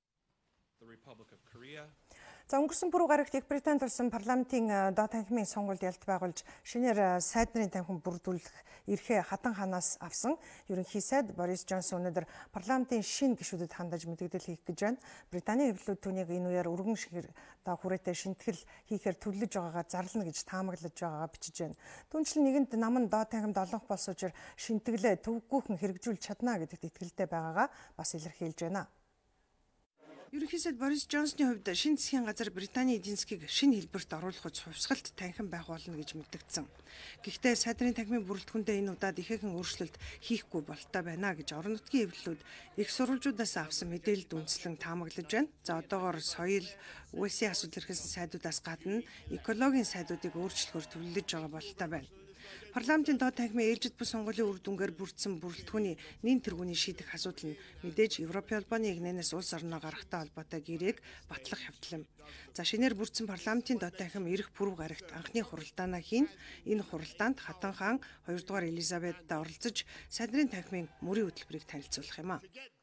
За өнгөрсөн пүрэв гарагт Их Британд болсон парламентын доод танхимын сонгуульд ялт байгуулж шинээр сайд нарын танхим бүрдүүлэх эрхээ хатан хаанаас авсан ерөнхий сайд Борис Джонсон өнөөдөр парламентын шинэ гишүүдэд хандаж мэдээлэл хийх гэж байна. Британий хэвлэлүүд түүнийг энэ үеэр өргөн шигээр хүрээтэй шинтгэл хийхээр төлөж байгаагаа зарлана гэж таамаглаж байгаагаа бичиж байна. Түүнчлэн нэгэнд наман доод танхимд олонх болсон учраас шинтгэлээ төвөггүйхэн хэрэгжүүлж чадна гэдэгт итгэлтэй байгаагаа бас илэрхийлж байна. Ерөнхийдөө Борис Джонсны хувьд шинэ засгийн газар Британий эдийн засгийг шинэ хэлбэрт оруулахад хувьсгалт танхим байх болно гэж мэдгдсэн. Гэхдээ сайдрын танхимын бүрэлдэхүүндээ энэ удаад ихээхэн өөрчлөлт хийхгүй бололтой байна гэж орон нутгийн эвлэлүүд их сурвалжуудаас авсан мэдээлэлд үндэслэн таамаглаж байна. За одоогоор соёл, УС-ийн асуудал эрхэлсэн сайдуудаас гадна экологийн сайдуудыг өөрчлөхөөр төлөвлөж байгаа бололтой байна. Парламентын доод танхимын ээлжид бүс сонгуулийн үр дүнгээр бүрдсэн бүрэлдэхүүний нэн тэргүүний шийдэх асуудал нь мэдээж Европын холбооны игнэнээс улс орноо гарахтай холбоотой гэрээг батлах явдал юм. За шинээр бүрдсэн парламентын доод танхим ирэх пүрэв гарагт анхны хуралдаанаа хийн. Энэ хуралдаанд Хатан хаан 2 дугаар Элизабеттай оролцож сайдрын танхимын мөрийн хөтөлбөрийг танилцуулах юм а.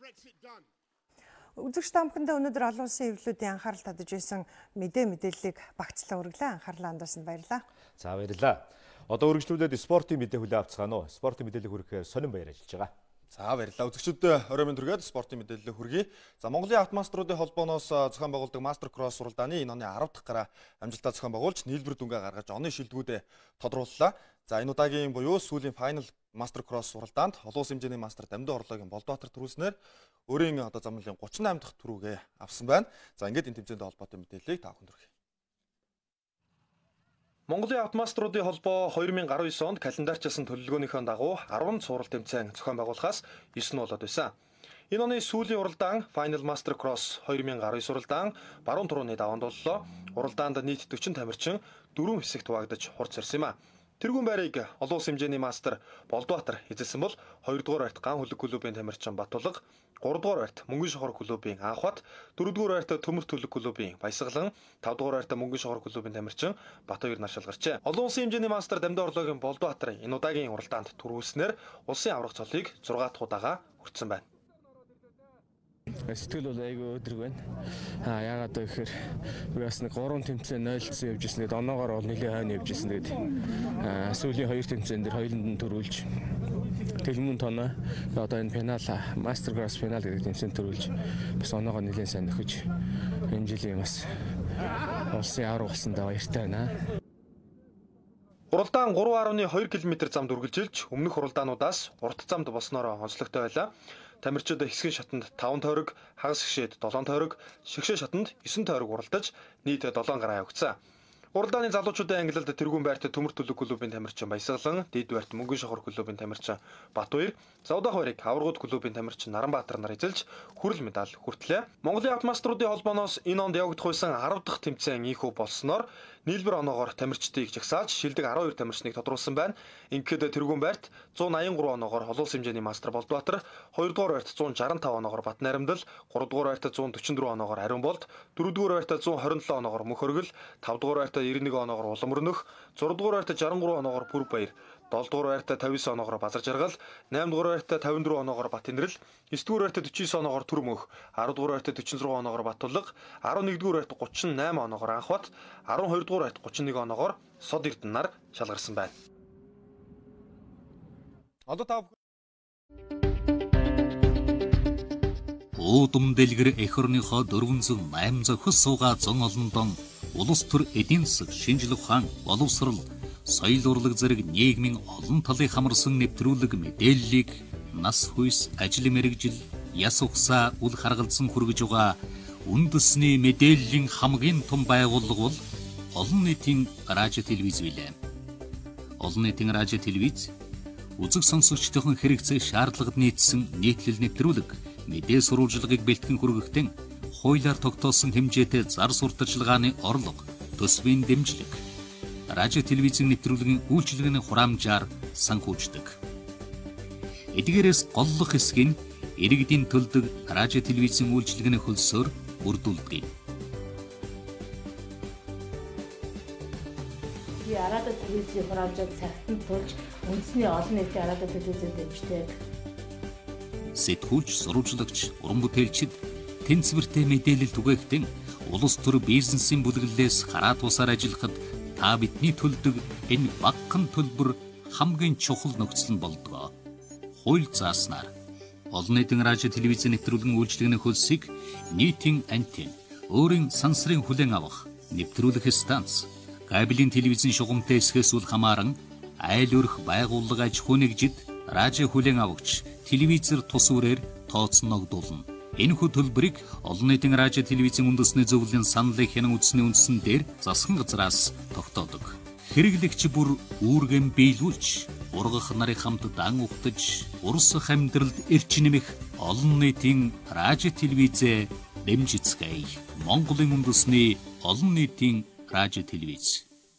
Үзэгч таамхандаа өнөөдөр олон улсын эвлэлүүдийн анхаарал татаж байсан мэдээллийг багцлаа өргөлөө. Анхаарлаа хандуулсанд баярлалаа. За баярлалаа. Одоо үргэлжлүүлээд спортын мэдээ хүлээн авцгаана уу? Спортын мэдээлэл хүрэхээр сонин баяр ажиллаж байгаа. За баярлалаа. Үзэгчид орой минь түргээд спортын мэдээлэл хүргэе. За Монголын автомаструудын холбооноос зохион байгуулдаг Master Cross суралдааны энэ оны 10 дахь гараа амжилттай зохион байгуулж нийлбэр дүнгээ гаргаж оны шилдэгүүдэд тодрууллаа. За энэ удаагийн буюу сүүлийн Final Master Cross суралдаанд олон улсын хэмжээний мастер Дамдын орлогын Болдбаатар төрүүлснээр өөрийн одоо замналын 38 дахь түрүүгээ авсан байна. За ингээд энэ тэмцээнд холбоотой мэдээллийг та бүхэнд хүргэе. Монголын автомаструудын холбоо 2019 онд календарчилсан төлөвлөгөөнийхөө дагуу 10 цуврал тэмцээн зохион байгуулахаас 9 нь болоод байсан. Энэ оны сүүлийн уралдаан Final Master Cross 2019 уралдаан баруун турууны даваанд боллоо. Уралдаанд нийт 40 тамирчин 4 хэсэгт хуваагдаж хурц ирсэн юм а. Тэргүүн байрыг олон улсын хэмжээний мастер Болдбаатар эзэлсэн бол 2 дугаар байрт Ган хөлөг клубын тамирчин Батулга, 3 дугаар байрт Мөнгөн шохор клубын Анхбат, 4 дугаар байрт Төмөрт хөлөг клубын Баясгалан, 5 дугаар байрт Мөнгөн шохор клубын тамирчин Батбаяр нар шалгарчээ. Олон улсын хэмжээний мастер Дамдын орлогын Болдбаатар энэ удаагийн уралдаанд түрүүлснээр улсын аврах цолыг 6 дахь удаага хүртсэн байна. Сэтгэл бол айгүй өдрөг байна. Яагаад вэ гэхээр би бас нэг 3 тэмцээн 0-сэн явж ирсэн. Тэгээд оноогоор бол нэлээд хойно явж ирсэн. Тэгээд сүүлийн 2 тэмцээн дээр хоёуланд нь төрүүлж Тэлмүн тоноо одоо энэ финал Master Cross финал гэдэг тэмцээнд төрүүлж бас оноогоо нэлээд сайн нөхөж энэ жилийн бас улсын авраг болсондоо баяртай байна. Уралдаан 3.2 км замд үргэлжилж өмнөх уралдаануудаас урт замд болсноор онцлогтой байлаа. Тамирчид хэсгийн шатанд 5 тойрог, хагас шигшээд 7 тойрог, шигшээ шатанд 9 тойрог уралдаж нийт 7 гараа явагдсан. Уралдааны залуучуудын ангилалд тэргүүн байрт Төмөрт хөлөг клубын тамирчин Баясгалан, дээд байрт Мөнгөн шохор клубын тамирчин Батбаяр, Завдаах байрыг Аврагууд клубын тамирчин Наранбаатар нар эзэлж хүрэл медаль хүртлээ. Монголын автомаструудын холбооноос энэ онд явагдах байсан 10 дахь тэмцээн ийхүү болсноор нийлбэр оноогоор тамирчдыг жагсааж шилдэг 12 тамирчныг тодруулсан байна. Ингээд тэргүүн байрт 183 оноогоор олон улсын хэмжээний мастер Болдбаатар, 2 дугаар байрт 165 оноогоор Батнарамдал, 3 дугаар байрт 144 оноогоор Ариунболд, 4 дугаар байрт 127 оноогоор Мөнхөргөл, 5 дугаар байрт 91 оноогоор Улам өрнөх, 6 дугаар байрт 63 оноогоор Пүрбаяр, 7 дугаар байрт 59 оноогоор Базар жаргал, 8 дугаар байрт 54 оноогоор Батинрэл, 9 дугаар байрт 49 оноогоор Түрмөх, 10 дугаар байрт 46 оноогоор Батулга, 11 дугаар байрт 38 оноогоор Анхбат, 12 дугаар байрт 31 оноогоор Сод Эрдэнэ нар шалгарсан байна. Одоо та Уудам дэлгэр эх орныхоо 408 зохис суугаа зон олондон улс төр эдийн засаг, шинжлэх ухаан, боловсрол, соёл урлаг зэрэг нийгмийн олон талын хамарсан нэвтрүүлэг мэдээллийг нас хүйс, ажил мэргэжил, яс ухсаа үл харгалзан хүргэж байгаа үндэсний мэдээллийн хамгийн том байгууллага бол олон нийтийн радио телевиз билээ. Олон нийтийн радио телевиз үзэг сонсогчдын хэрэгцээ шаардлагад нийцсэн нийтлэл нэвтрүүлэг мэдээ сурвалжлагыг бэлтгэн хүргэхдээ хуулиар тогтоосон хэмжээтэй зар сурталчилгааны орлого, төсвийн дэмжлэг, радио телевизийн нэвтрүүлгийн үйлчилгээний хураамжаар санхүүждэг. Эдгээрээс голлох хэсгийг иргэдийн төлдөг радио телевизийн үйлчилгээний хөлсөөр бүрдүүлдэг. Радио телевизийн хураамжаар цагтанд тулж үндэсний олон нийтийн радио телевизэд дэмждэг. Сэтгүүлч, сурвалжлагч, уран бүтээлчид тэнцвэртэй мэдээлэл түгээхдээ улс төр бизнесийн бүлэглэлээс хараа тусаар ажиллахад та бидний төлдөг энэ багахан төлбөр хамгийн чухал нөхцөл нь болдог. Хууль зааснаар олон нийтийн радио телевизийн нэвтрүүлгийн үйлчилгээний хөлсийг нийтийн антенн, өөрийн сансрын хүлээн авах, нэвтрүүлэх станц, кабелийн телевизийн шугамтай эсхээс үл хамааран айл өрх байгууллага аж ахуйн нэгжид радио хүлээн авагч телевизээр тус үрээр тооцногдуулна. Энэхүү төлбөрийг олон нийтийн радио телевизийн үндэсний зөвлөлийн саналыг хянан үзсний үндсэн дээр засгийн газраас тогтоодог. Хэрэглэгч бүр үүргэн биелүүлж, ургах нарыг хамт дан угтаж, урсах амьдралд эрч нэмэх олон нийтийн радио телевизээ дэмжицгээе. Монголын үндэсний олон нийтийн радио телевиз.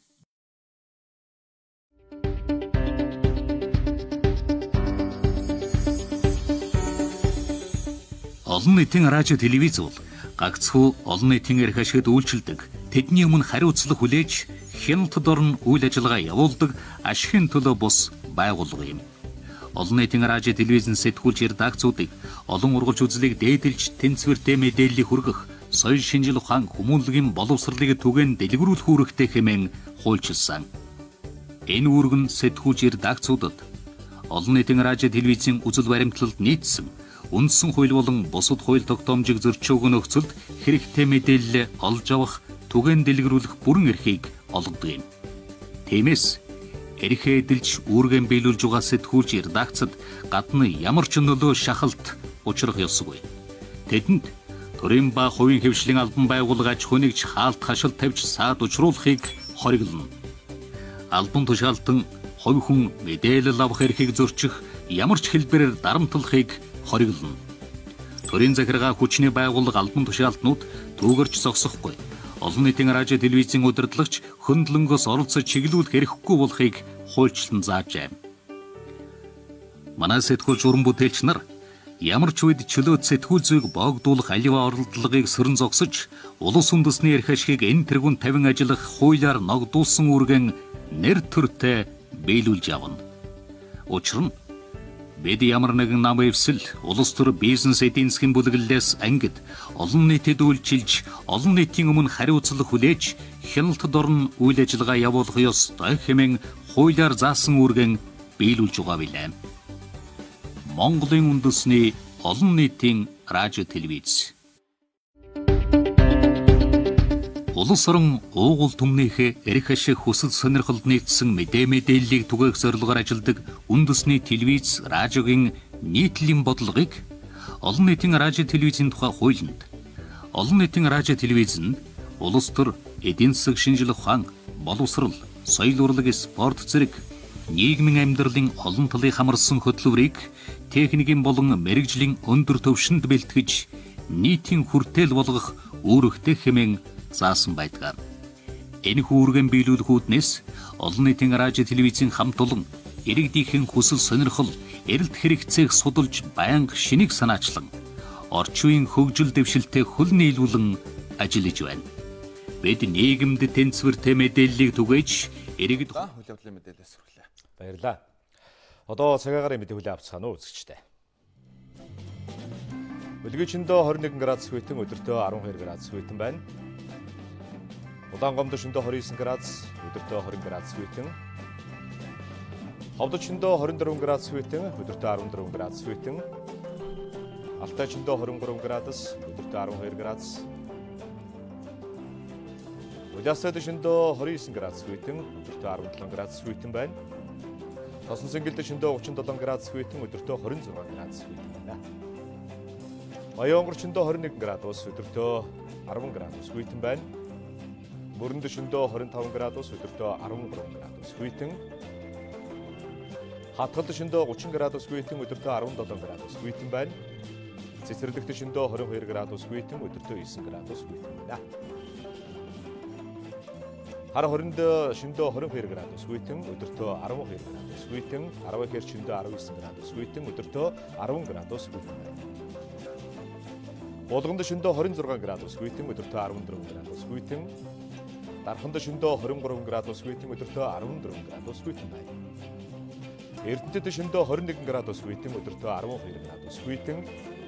Олон нийтийн радио телевиз бол гагцхүү олон нийтийн эрх ашигт үйлчилдэг, тэдний өмнө хариуцлага хүлээж, хяналтд орон үйл ажиллагаа явуулдаг ашигын төлөө бус байгууллага юм. Олон нийтийн радио телевизэн сэтгүүлч редакцуудыг олон ургалж үзлийг дээдэлж тэнцвэртэй мэдээллийг хүргэх, соёл шинжил ухаан хүмүүнлэгийн боловсролыг түгээн дэлгэрүүлэх үүрэгтэй хэмээн хуульчилсан. Энэ үүрэг нь сэтгүүлч редакцуудад олон нийтийн радио телевизийн үзэл баримтлалд нийцсэн үндсэн хууль болон бусад хууль тогтоомжийг зөрчиж өгөх нөхцөлд хэрэгтэй мэдээлэл олж авах, түгээн дэлгэрүүлэх бүрэн эрхийг олгодог юм. Тиймээс эрхээ эдэлж үүргэн биелүүлж байгаа сэтгүүлч редакцад гадна ямар ч нөлөө шахалт учрах ёсгүй. Тэдэнд төрийн ба хувийн хэвшлийн албан байгууллага аж ахуйн нэгж хаалт хашилт тавьж саад учруулахыг хориглоно. Албан тушаалтан хувь хүн мэдээлэл авах эрхийг зөрчих ямар ч хэлбэрээр дарамтлахыг хориглоно. Төрийн захиргаа хүчний байгууллага албан тушаалтнууд түүгэрч зогсохгүй. Олон нийтийн радио телевизийн удирдлагч хөндлөнгөөс оролцож чиглүүлэх эрхгүй болохыг хуульчлан заажээ. Манай сэтгүүлч уран бүтээлч нар ямар ч үед чөлөөт сэтгүүл зүйг боогдуулах аливаа оролдлогыг сөрөн зогсож, улс үндэсний эрх ашигыг энэ тэргүүн тавин ажиллах хуулиар ногдуулсан үүргэн нэр төртэй биелүүлж явна. Учир нь бид ямар нэгэн нам эвсэл улс төр бизнес эдийн засгийн бүлэглэлээс ангид олон нийтэд үйлчилж, олон нийтийн өмнө хариуцлага хүлээж, хяналтд орон үйл ажиллагаа явуулах ёстой хэмээн хуулиар заасан үүргэн биелүүлж байгаа билээ. Монголын үндэсний олон нийтийн радио телевиз. Улс орон уугуул түмнийхээ эрх ашиг хүсэл сонирхолд нийцсэн мэдээллийг түгээх зорилгоор ажилладаг үндэсний телевиз, радиогийн нийтлэлийн бодлогыг олон нийтийн радио телевизийн тухай хуулинд олон нийтийн радио телевиз нь улс төр эдийн засаг шинжлэх ухаан, боловсрол, соёл урлаг, спорт зэрэг нийгмийн амьдралын олон талыг хамарсан хөтөлбөрийг техникийн болон мэрэгжлийн өндөр түвшинд бэлтгэж нийтийн хүртээл болгох үүрэгтэй хэмээн заасан байдаг. Энэ үүргэн биелүүлэх үүднээс олон нийтийн радио телевизийн хамт олон иргэдийнхэн хүсэл сонирхол, эрэлт хэрэгцээг судалж байнга шинийг санаачлан орчин үеийн хөгжил дэвшилтэд хөл нийлүүлэн ажиллаж байна. Бид нийгэмд тэнцвэртэй мэдээллийг түгээж иргэд үйл явдлын мэдээлэлээс хүрлээ. Баярлалаа. Одоо цагаагаар мэдээлэл авцгаана уу үзэгчтэй. Өдгөөчөндөө 21 градус хүйтэн, өдөртөө 12 градус хүйтэн байна. Улаангомд шөндөө 29 градус, өдөртөө 20 градус хүйтэн. Ховдчөндөө 24 градус хүйтэн, өдөртөө 14 градус хүйтэн. Алтайчөндөө 23 градус, өдөртөө 12 градус. Улаасад шөндөө 29 градус хүйтэн, өдөртөө 17 градус хүйтэн байна. Тосон цэнгэлд шөндөө 37 градус хүйтэн, өдөртөө 26 градус хүйтэн байна. Баянгорчөндөө 21 градус, өдөртөө 10 градус хүйтэн байна. Мөрөнд шөндөө 25 градус, өдөртөө 13 градус хүйтэн. Хатгалд шөндөө 30 градус хүйтэн, өдөртөө 17 градус хүйтэн байна. Цэцэрлэгт шөндөө 22 градус хүйтэн, өдөртөө 9 градус хүйтэн байна. Хар хоринд шөндөө 22 градус хүйтэн, өдөртөө 12 градус хүйтэн. Аравхэр шөндөө 19 градус хүйтэн, өдөртөө 10 градус хүйтэн байна. Булганд шөндөө 26 градус хүйтэн, өдөртөө 14 градус хүйтэн. Дарханд шөндөө 23 градус хүйтэн, өдөртөө 14 градус хүйтэн байна. Эрдэнэтэд шөндөө 21 градус хүйтэн, өдөртөө 12 градус хүйтэн.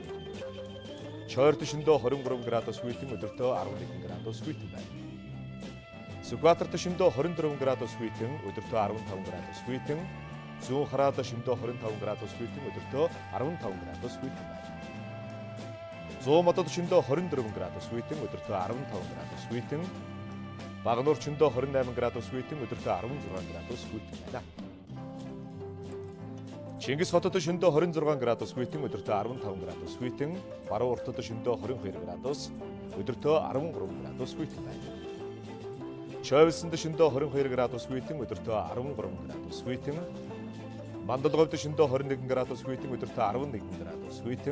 Чойрт шөндөө 23 градус хүйтэн, өдөртөө 11 градус хүйтэн байна. Сүхбаатарт шөндөө 24 градус хүйтэн, өдөртөө 15 градус хүйтэн. Зүүн хараад шөндөө 25 градус хүйтэн, өдөртөө 15 градус хүйтэн байна. Зүүн модод шөндөө 24 градус хүйтэн, өдөртөө 15 градус хүйтэн. Багнуур шөндөө 28 градус хүйтэн, өдөртөө 16 градус хүйтэн байна. Чингис хотод шөнөдөө 26 градус хүйтэн өдөртөө 15 градус хүйтэн, баруун уртад шөнөдөө 22 градус, өдөртөө 13 градус хүйтэн байна. Чойвсэнд шөнөдөө 22 градус хүйтэн өдөртөө 13 градус хүйтэн, Мандалговьд шөнөдөө 21 градус хүйтэн өдөртөө 11 градус хүйтэн,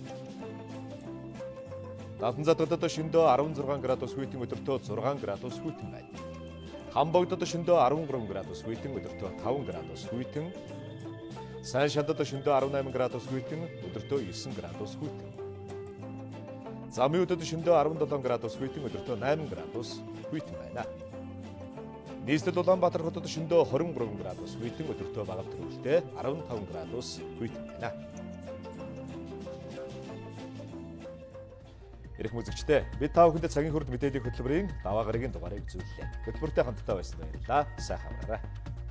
Даданзадгадад шөнөдөө 16 градус хүйтэн өдөртөө 6 градус хүйтэн байна. Хамбогдод шөнөдөө 13 градус хүйтэн өдөртөө 5 градус хүйтэн, Сайн шатад шөнөдөө 18 градус хүйтэн өдөртөө 9 градус хүйтэн. Замын өдөрт шөнөдөө 17 градус хүйтэн өдөртөө 8 градус хүйтэн байна. Нийслэл Улаанбаатар хотод шөнөдөө 23 градус хүйтэн өдөртөө бага төрөлтэй 15 градус хүйтэн байна. Ирэх музикчтэй бид та бүхэнд цагийн хүрд мэдээллийн хөтөлбөрийн даваа гарагийн дугаарыг үзүүллээ. Хөтөлбөртэй хамтдаа байсан баярлалаа. Сайн хамаарай.